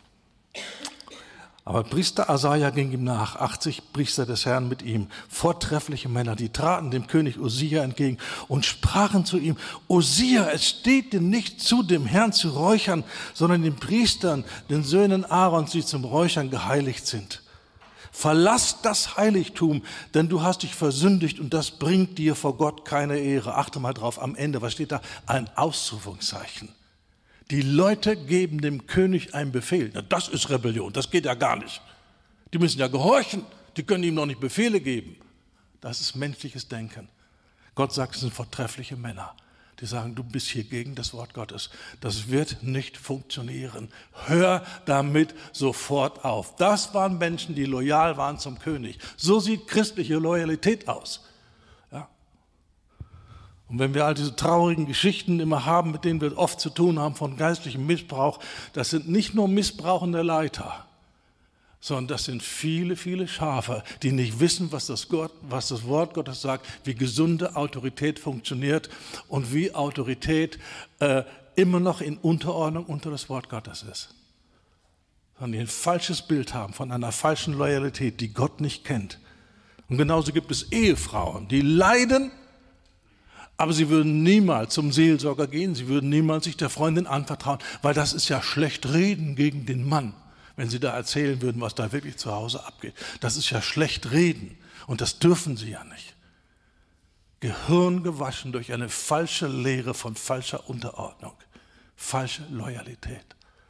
S1: Aber Priester Asaja ging ihm nach, achtzig Priester des Herrn mit ihm, vortreffliche Männer, die traten dem König Usia entgegen und sprachen zu ihm, Usia, es steht dir nicht zu, dem Herrn zu räuchern, sondern den Priestern, den Söhnen Aarons, die zum Räuchern geheiligt sind. Verlass das Heiligtum, denn du hast dich versündigt und das bringt dir vor Gott keine Ehre. Achte mal drauf, am Ende, was steht da? Ein Ausrufungszeichen. Die Leute geben dem König einen Befehl. Na, das ist Rebellion, das geht ja gar nicht. Die müssen ja gehorchen, die können ihm noch nicht Befehle geben. Das ist menschliches Denken. Gott sagt, es sind vortreffliche Männer. die sagen, du bist hier gegen das Wort Gottes. Das wird nicht funktionieren. Hör damit sofort auf. Das waren Menschen, die loyal waren zum König. So sieht christliche Loyalität aus. Ja. Und wenn wir all diese traurigen Geschichten immer haben, mit denen wir oft zu tun haben von geistlichem Missbrauch, das sind nicht nur missbrauchende Leiter, sondern das sind viele, viele Schafe, die nicht wissen, was das, Gott, was das Wort Gottes sagt, wie gesunde Autorität funktioniert und wie Autorität äh, immer noch in Unterordnung unter das Wort Gottes ist. Sondern die ein falsches Bild haben von einer falschen Loyalität, die Gott nicht kennt. Und genauso gibt es Ehefrauen, die leiden, aber sie würden niemals zum Seelsorger gehen, sie würden niemals sich der Freundin anvertrauen, weil das ist ja schlecht reden gegen den Mann. Wenn sie da erzählen würden, was da wirklich zu Hause abgeht. Das ist ja schlecht reden und das dürfen sie ja nicht. Gehirn gewaschen durch eine falsche Lehre von falscher Unterordnung, falsche Loyalität.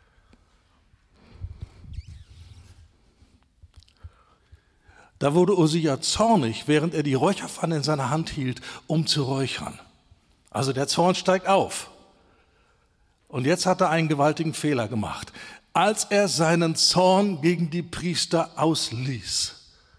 S1: Da wurde Usia zornig, während er die Räucherpfanne in seiner Hand hielt, um zu räuchern. Also der Zorn steigt auf. Und jetzt hat er einen gewaltigen Fehler gemacht. Als er seinen Zorn gegen die Priester ausließ.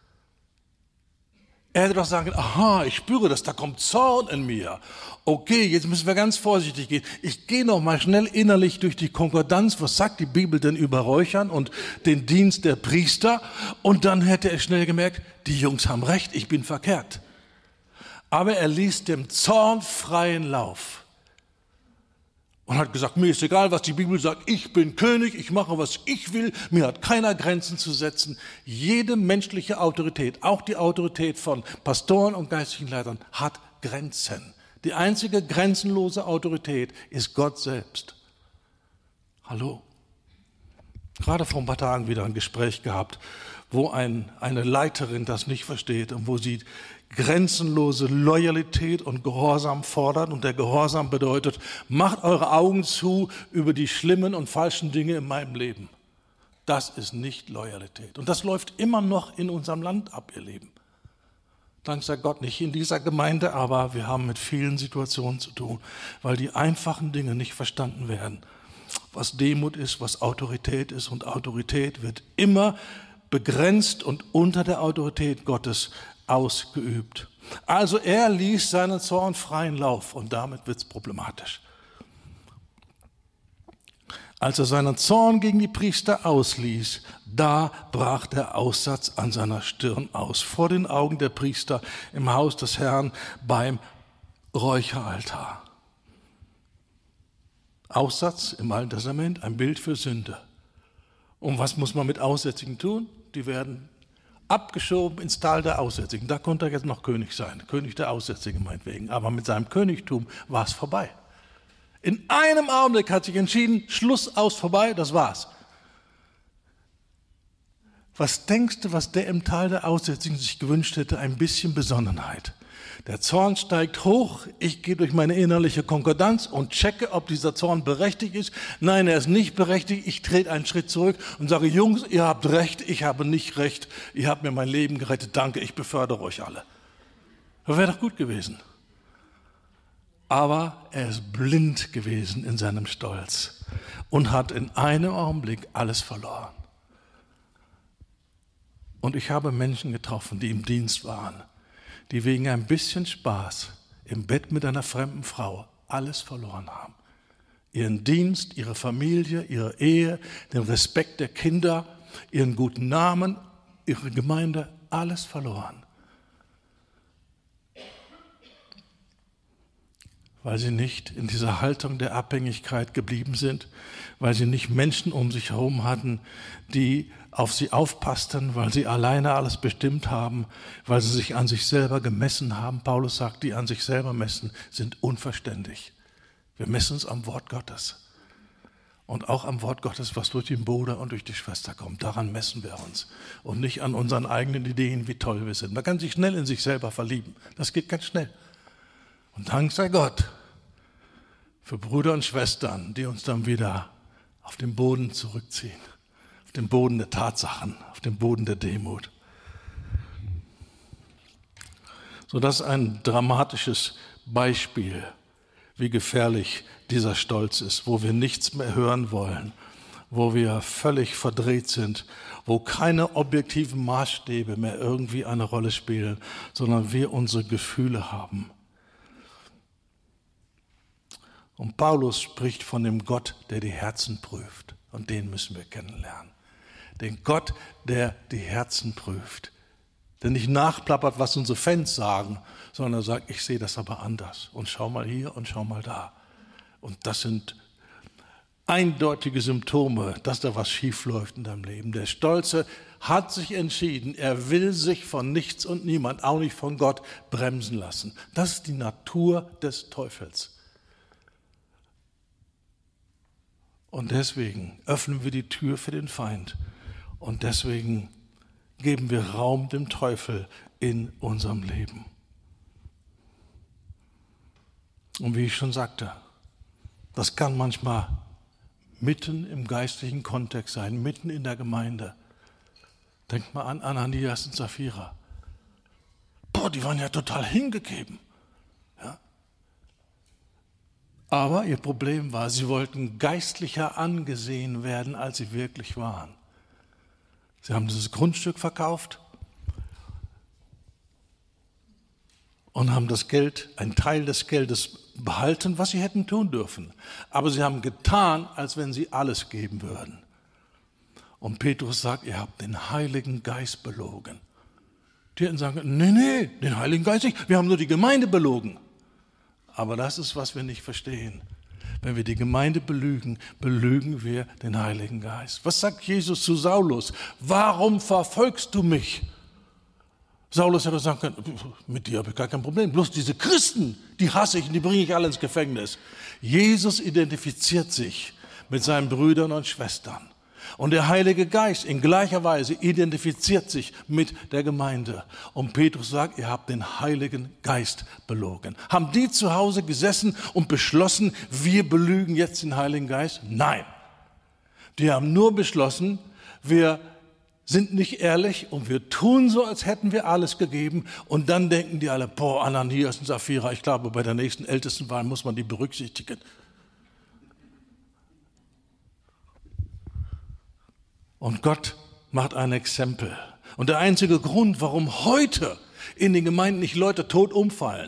S1: Er hätte doch sagen, aha, ich spüre das, da kommt Zorn in mir. Okay, jetzt müssen wir ganz vorsichtig gehen. Ich gehe noch mal schnell innerlich durch die Konkordanz. Was sagt die Bibel denn über Räuchern und den Dienst der Priester? Und dann hätte er schnell gemerkt, die Jungs haben recht, ich bin verkehrt. Aber er ließ dem Zorn freien Lauf. Und hat gesagt, mir ist egal, was die Bibel sagt, ich bin König, ich mache, was ich will, mir hat keiner Grenzen zu setzen. Jede menschliche Autorität, auch die Autorität von Pastoren und geistlichen Leitern, hat Grenzen. Die einzige grenzenlose Autorität ist Gott selbst. Hallo? Gerade vor ein paar Tagen wieder ein Gespräch gehabt, wo ein, eine Leiterin das nicht versteht und wo sie grenzenlose Loyalität und Gehorsam fordert. Und der Gehorsam bedeutet, macht eure Augen zu über die schlimmen und falschen Dinge in meinem Leben. Das ist nicht Loyalität. Und das läuft immer noch in unserem Land ab, ihr Lieben. Dank sei Gott nicht in dieser Gemeinde, aber wir haben mit vielen Situationen zu tun, weil die einfachen Dinge nicht verstanden werden. Was Demut ist, was Autorität ist. Und Autorität wird immer begrenzt und unter der Autorität Gottes ausgeübt. Also er ließ seinen Zorn freien Lauf und damit wird es problematisch. Als er seinen Zorn gegen die Priester ausließ, da brach der Aussatz an seiner Stirn aus, vor den Augen der Priester im Haus des Herrn beim Räucheraltar. Aussatz im Alten Testament, ein Bild für Sünde. Und was muss man mit Aussätzigen tun? Die werden abgeschoben ins Tal der Aussätzigen. Da konnte er jetzt noch König sein, König der Aussätzigen meinetwegen. Aber mit seinem Königtum war es vorbei. In einem Augenblick hat sich entschieden, Schluss, aus, vorbei, das war's. Was denkst du, was der im Tal der Aussätzigen sich gewünscht hätte? Ein bisschen Besonnenheit. Der Zorn steigt hoch, ich gehe durch meine innerliche Konkordanz und checke, ob dieser Zorn berechtigt ist. Nein, er ist nicht berechtigt, ich trete einen Schritt zurück und sage, Jungs, ihr habt recht, ich habe nicht recht, ihr habt mir mein Leben gerettet, danke, ich befördere euch alle. Das wäre doch gut gewesen. Aber er ist blind gewesen in seinem Stolz und hat in einem Augenblick alles verloren. Und ich habe Menschen getroffen, die im Dienst waren, die wegen ein bisschen Spaß im Bett mit einer fremden Frau alles verloren haben. Ihren Dienst, ihre Familie, ihre Ehe, den Respekt der Kinder, ihren guten Namen, ihre Gemeinde, alles verloren. Weil sie nicht in dieser Haltung der Abhängigkeit geblieben sind, weil sie nicht Menschen um sich herum hatten, die auf sie aufpassten, weil sie alleine alles bestimmt haben, weil sie sich an sich selber gemessen haben. Paulus sagt, die an sich selber messen, sind unverständig. Wir messen uns am Wort Gottes. Und auch am Wort Gottes, was durch den Bruder und durch die Schwester kommt. Daran messen wir uns. Und nicht an unseren eigenen Ideen, wie toll wir sind. Man kann sich schnell in sich selber verlieben. Das geht ganz schnell. Und Dank sei Gott für Brüder und Schwestern, die uns dann wieder auf den Boden zurückziehen. Auf den Boden der Tatsachen, auf den Boden der Demut. So, das ist ein dramatisches Beispiel, wie gefährlich dieser Stolz ist, wo wir nichts mehr hören wollen, wo wir völlig verdreht sind, wo keine objektiven Maßstäbe mehr irgendwie eine Rolle spielen, sondern wir unsere Gefühle haben. Und Paulus spricht von dem Gott, der die Herzen prüft. Und den müssen wir kennenlernen. Den Gott, der die Herzen prüft. Der nicht nachplappert, was unsere Fans sagen, sondern er sagt, ich sehe das aber anders. Und schau mal hier und schau mal da. Und das sind eindeutige Symptome, dass da was schief läuft in deinem Leben. Der Stolze hat sich entschieden, er will sich von nichts und niemand, auch nicht von Gott, bremsen lassen. Das ist die Natur des Teufels. Und deswegen öffnen wir die Tür für den Feind. Und deswegen geben wir Raum dem Teufel in unserem Leben. Und wie ich schon sagte, das kann manchmal mitten im geistlichen Kontext sein, mitten in der Gemeinde. Denkt mal an Ananias und Sapphira. Boah, die waren ja total hingegeben. Ja? Aber ihr Problem war, sie wollten geistlicher angesehen werden, als sie wirklich waren. Sie haben dieses Grundstück verkauft und haben das Geld, einen Teil des Geldes behalten, was sie hätten tun dürfen. Aber sie haben getan, als wenn sie alles geben würden. Und Petrus sagt, ihr habt den Heiligen Geist belogen. Die hätten sagen können, nee, nee, den Heiligen Geist nicht, wir haben nur die Gemeinde belogen. Aber das ist, was wir nicht verstehen. Wenn wir die Gemeinde belügen, belügen wir den Heiligen Geist. Was sagt Jesus zu Saulus? Warum verfolgst du mich? Saulus hätte sagen können, mit dir habe ich gar kein Problem. Bloß diese Christen, die hasse ich und die bringe ich alle ins Gefängnis. Jesus identifiziert sich mit seinen Brüdern und Schwestern. Und der Heilige Geist in gleicher Weise identifiziert sich mit der Gemeinde. Und Petrus sagt, ihr habt den Heiligen Geist belogen. Haben die zu Hause gesessen und beschlossen, wir belügen jetzt den Heiligen Geist? Nein. Die haben nur beschlossen, wir sind nicht ehrlich und wir tun so, als hätten wir alles gegeben. Und dann denken die alle, boah, Ananias und Sapphira, ich glaube, bei der nächsten Ältestenwahl muss man die berücksichtigen. Und Gott macht ein Exempel. Und der einzige Grund, warum heute in den Gemeinden nicht Leute tot umfallen,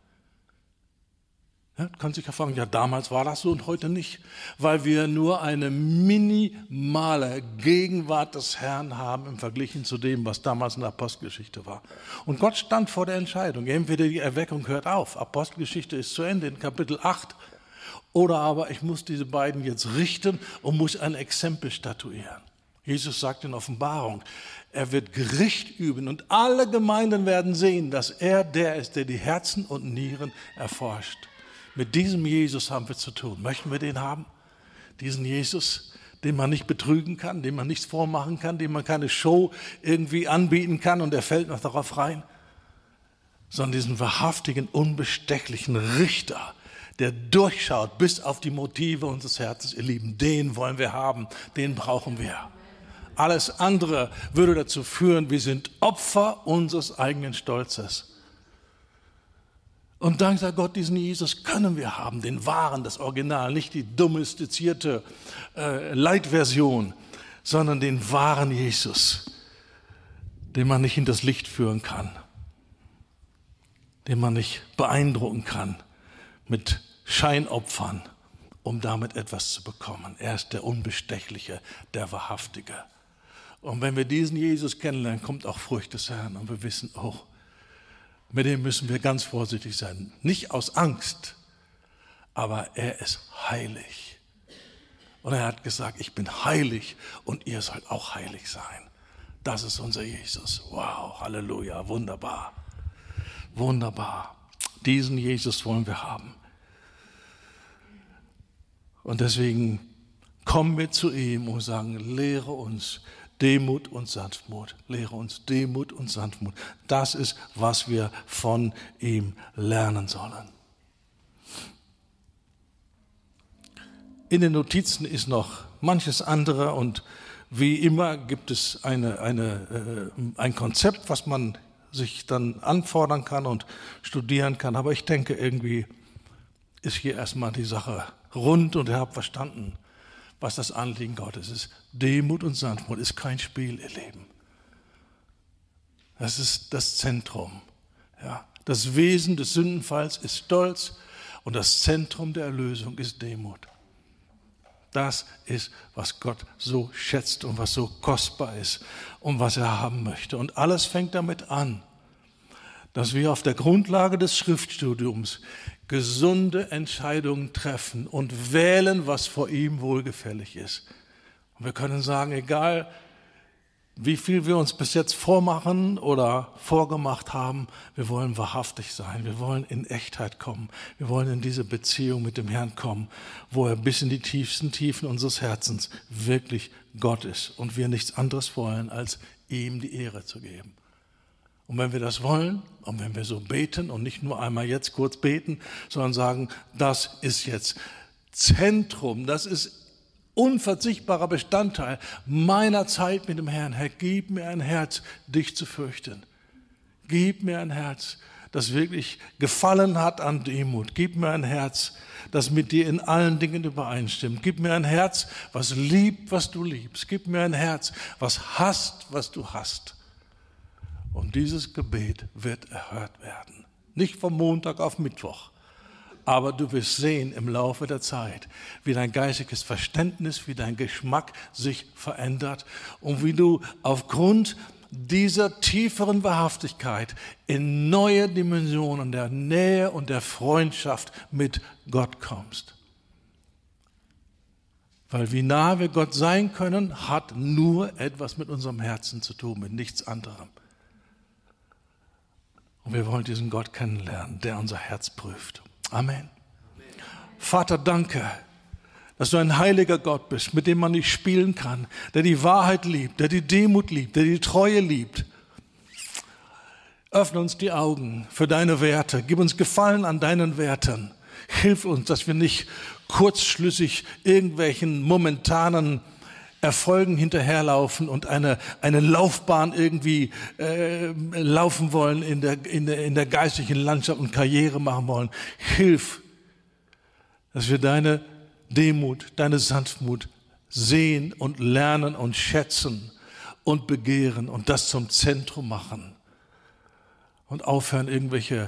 S1: ja, kann sich ja fragen, ja, damals war das so und heute nicht, weil wir nur eine minimale Gegenwart des Herrn haben im Vergleich zu dem, was damals in der Apostelgeschichte war. Und Gott stand vor der Entscheidung, entweder die Erweckung hört auf, Apostelgeschichte ist zu Ende in Kapitel acht, oder aber ich muss diese beiden jetzt richten und muss ein Exempel statuieren. Jesus sagt in Offenbarung, er wird Gericht üben und alle Gemeinden werden sehen, dass er der ist, der die Herzen und Nieren erforscht. Mit diesem Jesus haben wir zu tun. Möchten wir den haben? Diesen Jesus, den man nicht betrügen kann, dem man nichts vormachen kann, dem man keine Show irgendwie anbieten kann und er fällt noch darauf rein, sondern diesen wahrhaftigen, unbestechlichen Richter, der durchschaut bis auf die Motive unseres Herzens. Ihr Lieben, den wollen wir haben, den brauchen wir. Alles andere würde dazu führen, wir sind Opfer unseres eigenen Stolzes. Und dank sei Gott, diesen Jesus können wir haben, den wahren, das Original, nicht die domestizierte äh, Light-Version, sondern den wahren Jesus, den man nicht in das Licht führen kann, den man nicht beeindrucken kann mit Scheinopfern, um damit etwas zu bekommen. Er ist der Unbestechliche, der Wahrhaftige. Und wenn wir diesen Jesus kennenlernen, kommt auch Furcht des Herrn. Und wir wissen, oh, mit dem müssen wir ganz vorsichtig sein. Nicht aus Angst, aber er ist heilig. Und er hat gesagt, ich bin heilig und ihr sollt auch heilig sein. Das ist unser Jesus. Wow, Halleluja, wunderbar. Wunderbar. Diesen Jesus wollen wir haben. Und deswegen kommen wir zu ihm und sagen, lehre uns Demut und Sanftmut. Lehre uns Demut und Sanftmut. Das ist, was wir von ihm lernen sollen. In den Notizen ist noch manches andere und wie immer gibt es eine, eine, äh, ein Konzept, was man sich dann anfordern kann und studieren kann. Aber ich denke irgendwie, ist hier erstmal die Sache rund und ihr habt verstanden, was das Anliegen Gottes ist. Demut und Sanftmut ist kein Spiel, ihr Leben. Das ist das Zentrum. Ja. Das Wesen des Sündenfalls ist Stolz und das Zentrum der Erlösung ist Demut. Das ist, was Gott so schätzt und was so kostbar ist und was er haben möchte. Und alles fängt damit an, dass wir auf der Grundlage des Schriftstudiums gesunde Entscheidungen treffen und wählen, was vor ihm wohlgefällig ist. Und wir können sagen, egal wie viel wir uns bis jetzt vormachen oder vorgemacht haben, wir wollen wahrhaftig sein, wir wollen in Echtheit kommen, wir wollen in diese Beziehung mit dem Herrn kommen, wo er bis in die tiefsten Tiefen unseres Herzens wirklich Gott ist und wir nichts anderes wollen, als ihm die Ehre zu geben. Und wenn wir das wollen und wenn wir so beten und nicht nur einmal jetzt kurz beten, sondern sagen, das ist jetzt Zentrum, das ist unverzichtbarer Bestandteil meiner Zeit mit dem Herrn. Herr, gib mir ein Herz, dich zu fürchten. Gib mir ein Herz, das wirklich Gefallen hat an Demut. Gib mir ein Herz, das mit dir in allen Dingen übereinstimmt. Gib mir ein Herz, was liebt, was du liebst. Gib mir ein Herz, was hasst, was du hast. Und dieses Gebet wird erhört werden. Nicht vom Montag auf Mittwoch. Aber du wirst sehen im Laufe der Zeit, wie dein geistiges Verständnis, wie dein Geschmack sich verändert und wie du aufgrund dieser tieferen Wahrhaftigkeit in neue Dimensionen der Nähe und der Freundschaft mit Gott kommst. Weil wie nah wir Gott sein können, hat nur etwas mit unserem Herzen zu tun, mit nichts anderem. Und wir wollen diesen Gott kennenlernen, der unser Herz prüft. Amen. Amen. Vater, danke, dass du ein heiliger Gott bist, mit dem man nicht spielen kann, der die Wahrheit liebt, der die Demut liebt, der die Treue liebt. Öffne uns die Augen für deine Werte, gib uns Gefallen an deinen Werten. Hilf uns, dass wir nicht kurzschlüssig irgendwelchen momentanen Erfolgen hinterherlaufen und eine, eine Laufbahn irgendwie äh, laufen wollen in der, in, der, in der geistlichen Landschaft und Karriere machen wollen. Hilf, dass wir deine Demut, deine Sanftmut sehen und lernen und schätzen und begehren und das zum Zentrum machen und aufhören, irgendwelche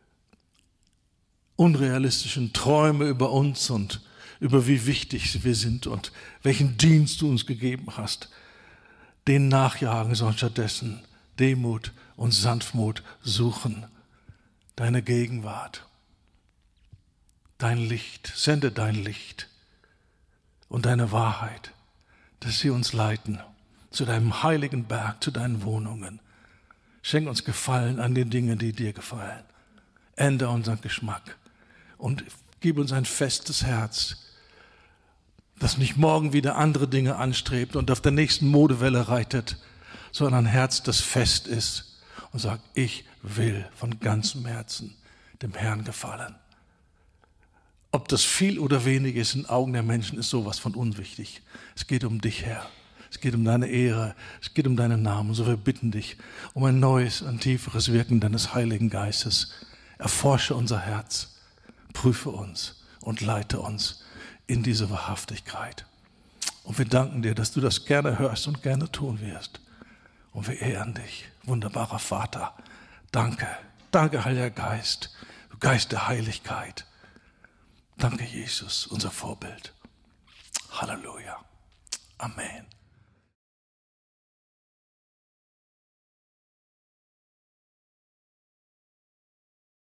S1: unrealistischen Träume über uns und über wie wichtig wir sind und welchen Dienst du uns gegeben hast, den nachjagen, sondern stattdessen Demut und Sanftmut suchen, deine Gegenwart, dein Licht, sende dein Licht und deine Wahrheit, dass sie uns leiten zu deinem heiligen Berg, zu deinen Wohnungen. Schenk uns Gefallen an den Dingen, die dir gefallen. Ändere unseren Geschmack und gib uns ein festes Herz, das nicht morgen wieder andere Dinge anstrebt und auf der nächsten Modewelle reitet, sondern ein Herz, das fest ist und sagt, ich will von ganzem Herzen dem Herrn gefallen. Ob das viel oder wenig ist in Augen der Menschen, ist sowas von unwichtig. Es geht um dich, Herr. Es geht um deine Ehre. Es geht um deinen Namen. So wir bitten dich um ein neues, ein tieferes Wirken deines Heiligen Geistes. Erforsche unser Herz, prüfe uns und leite uns in diese Wahrhaftigkeit. Und wir danken dir, dass du das gerne hörst und gerne tun wirst. Und wir ehren dich, wunderbarer Vater. Danke, danke, Heiliger Geist, du Geist der Heiligkeit. Danke, Jesus, unser Vorbild. Halleluja. Amen.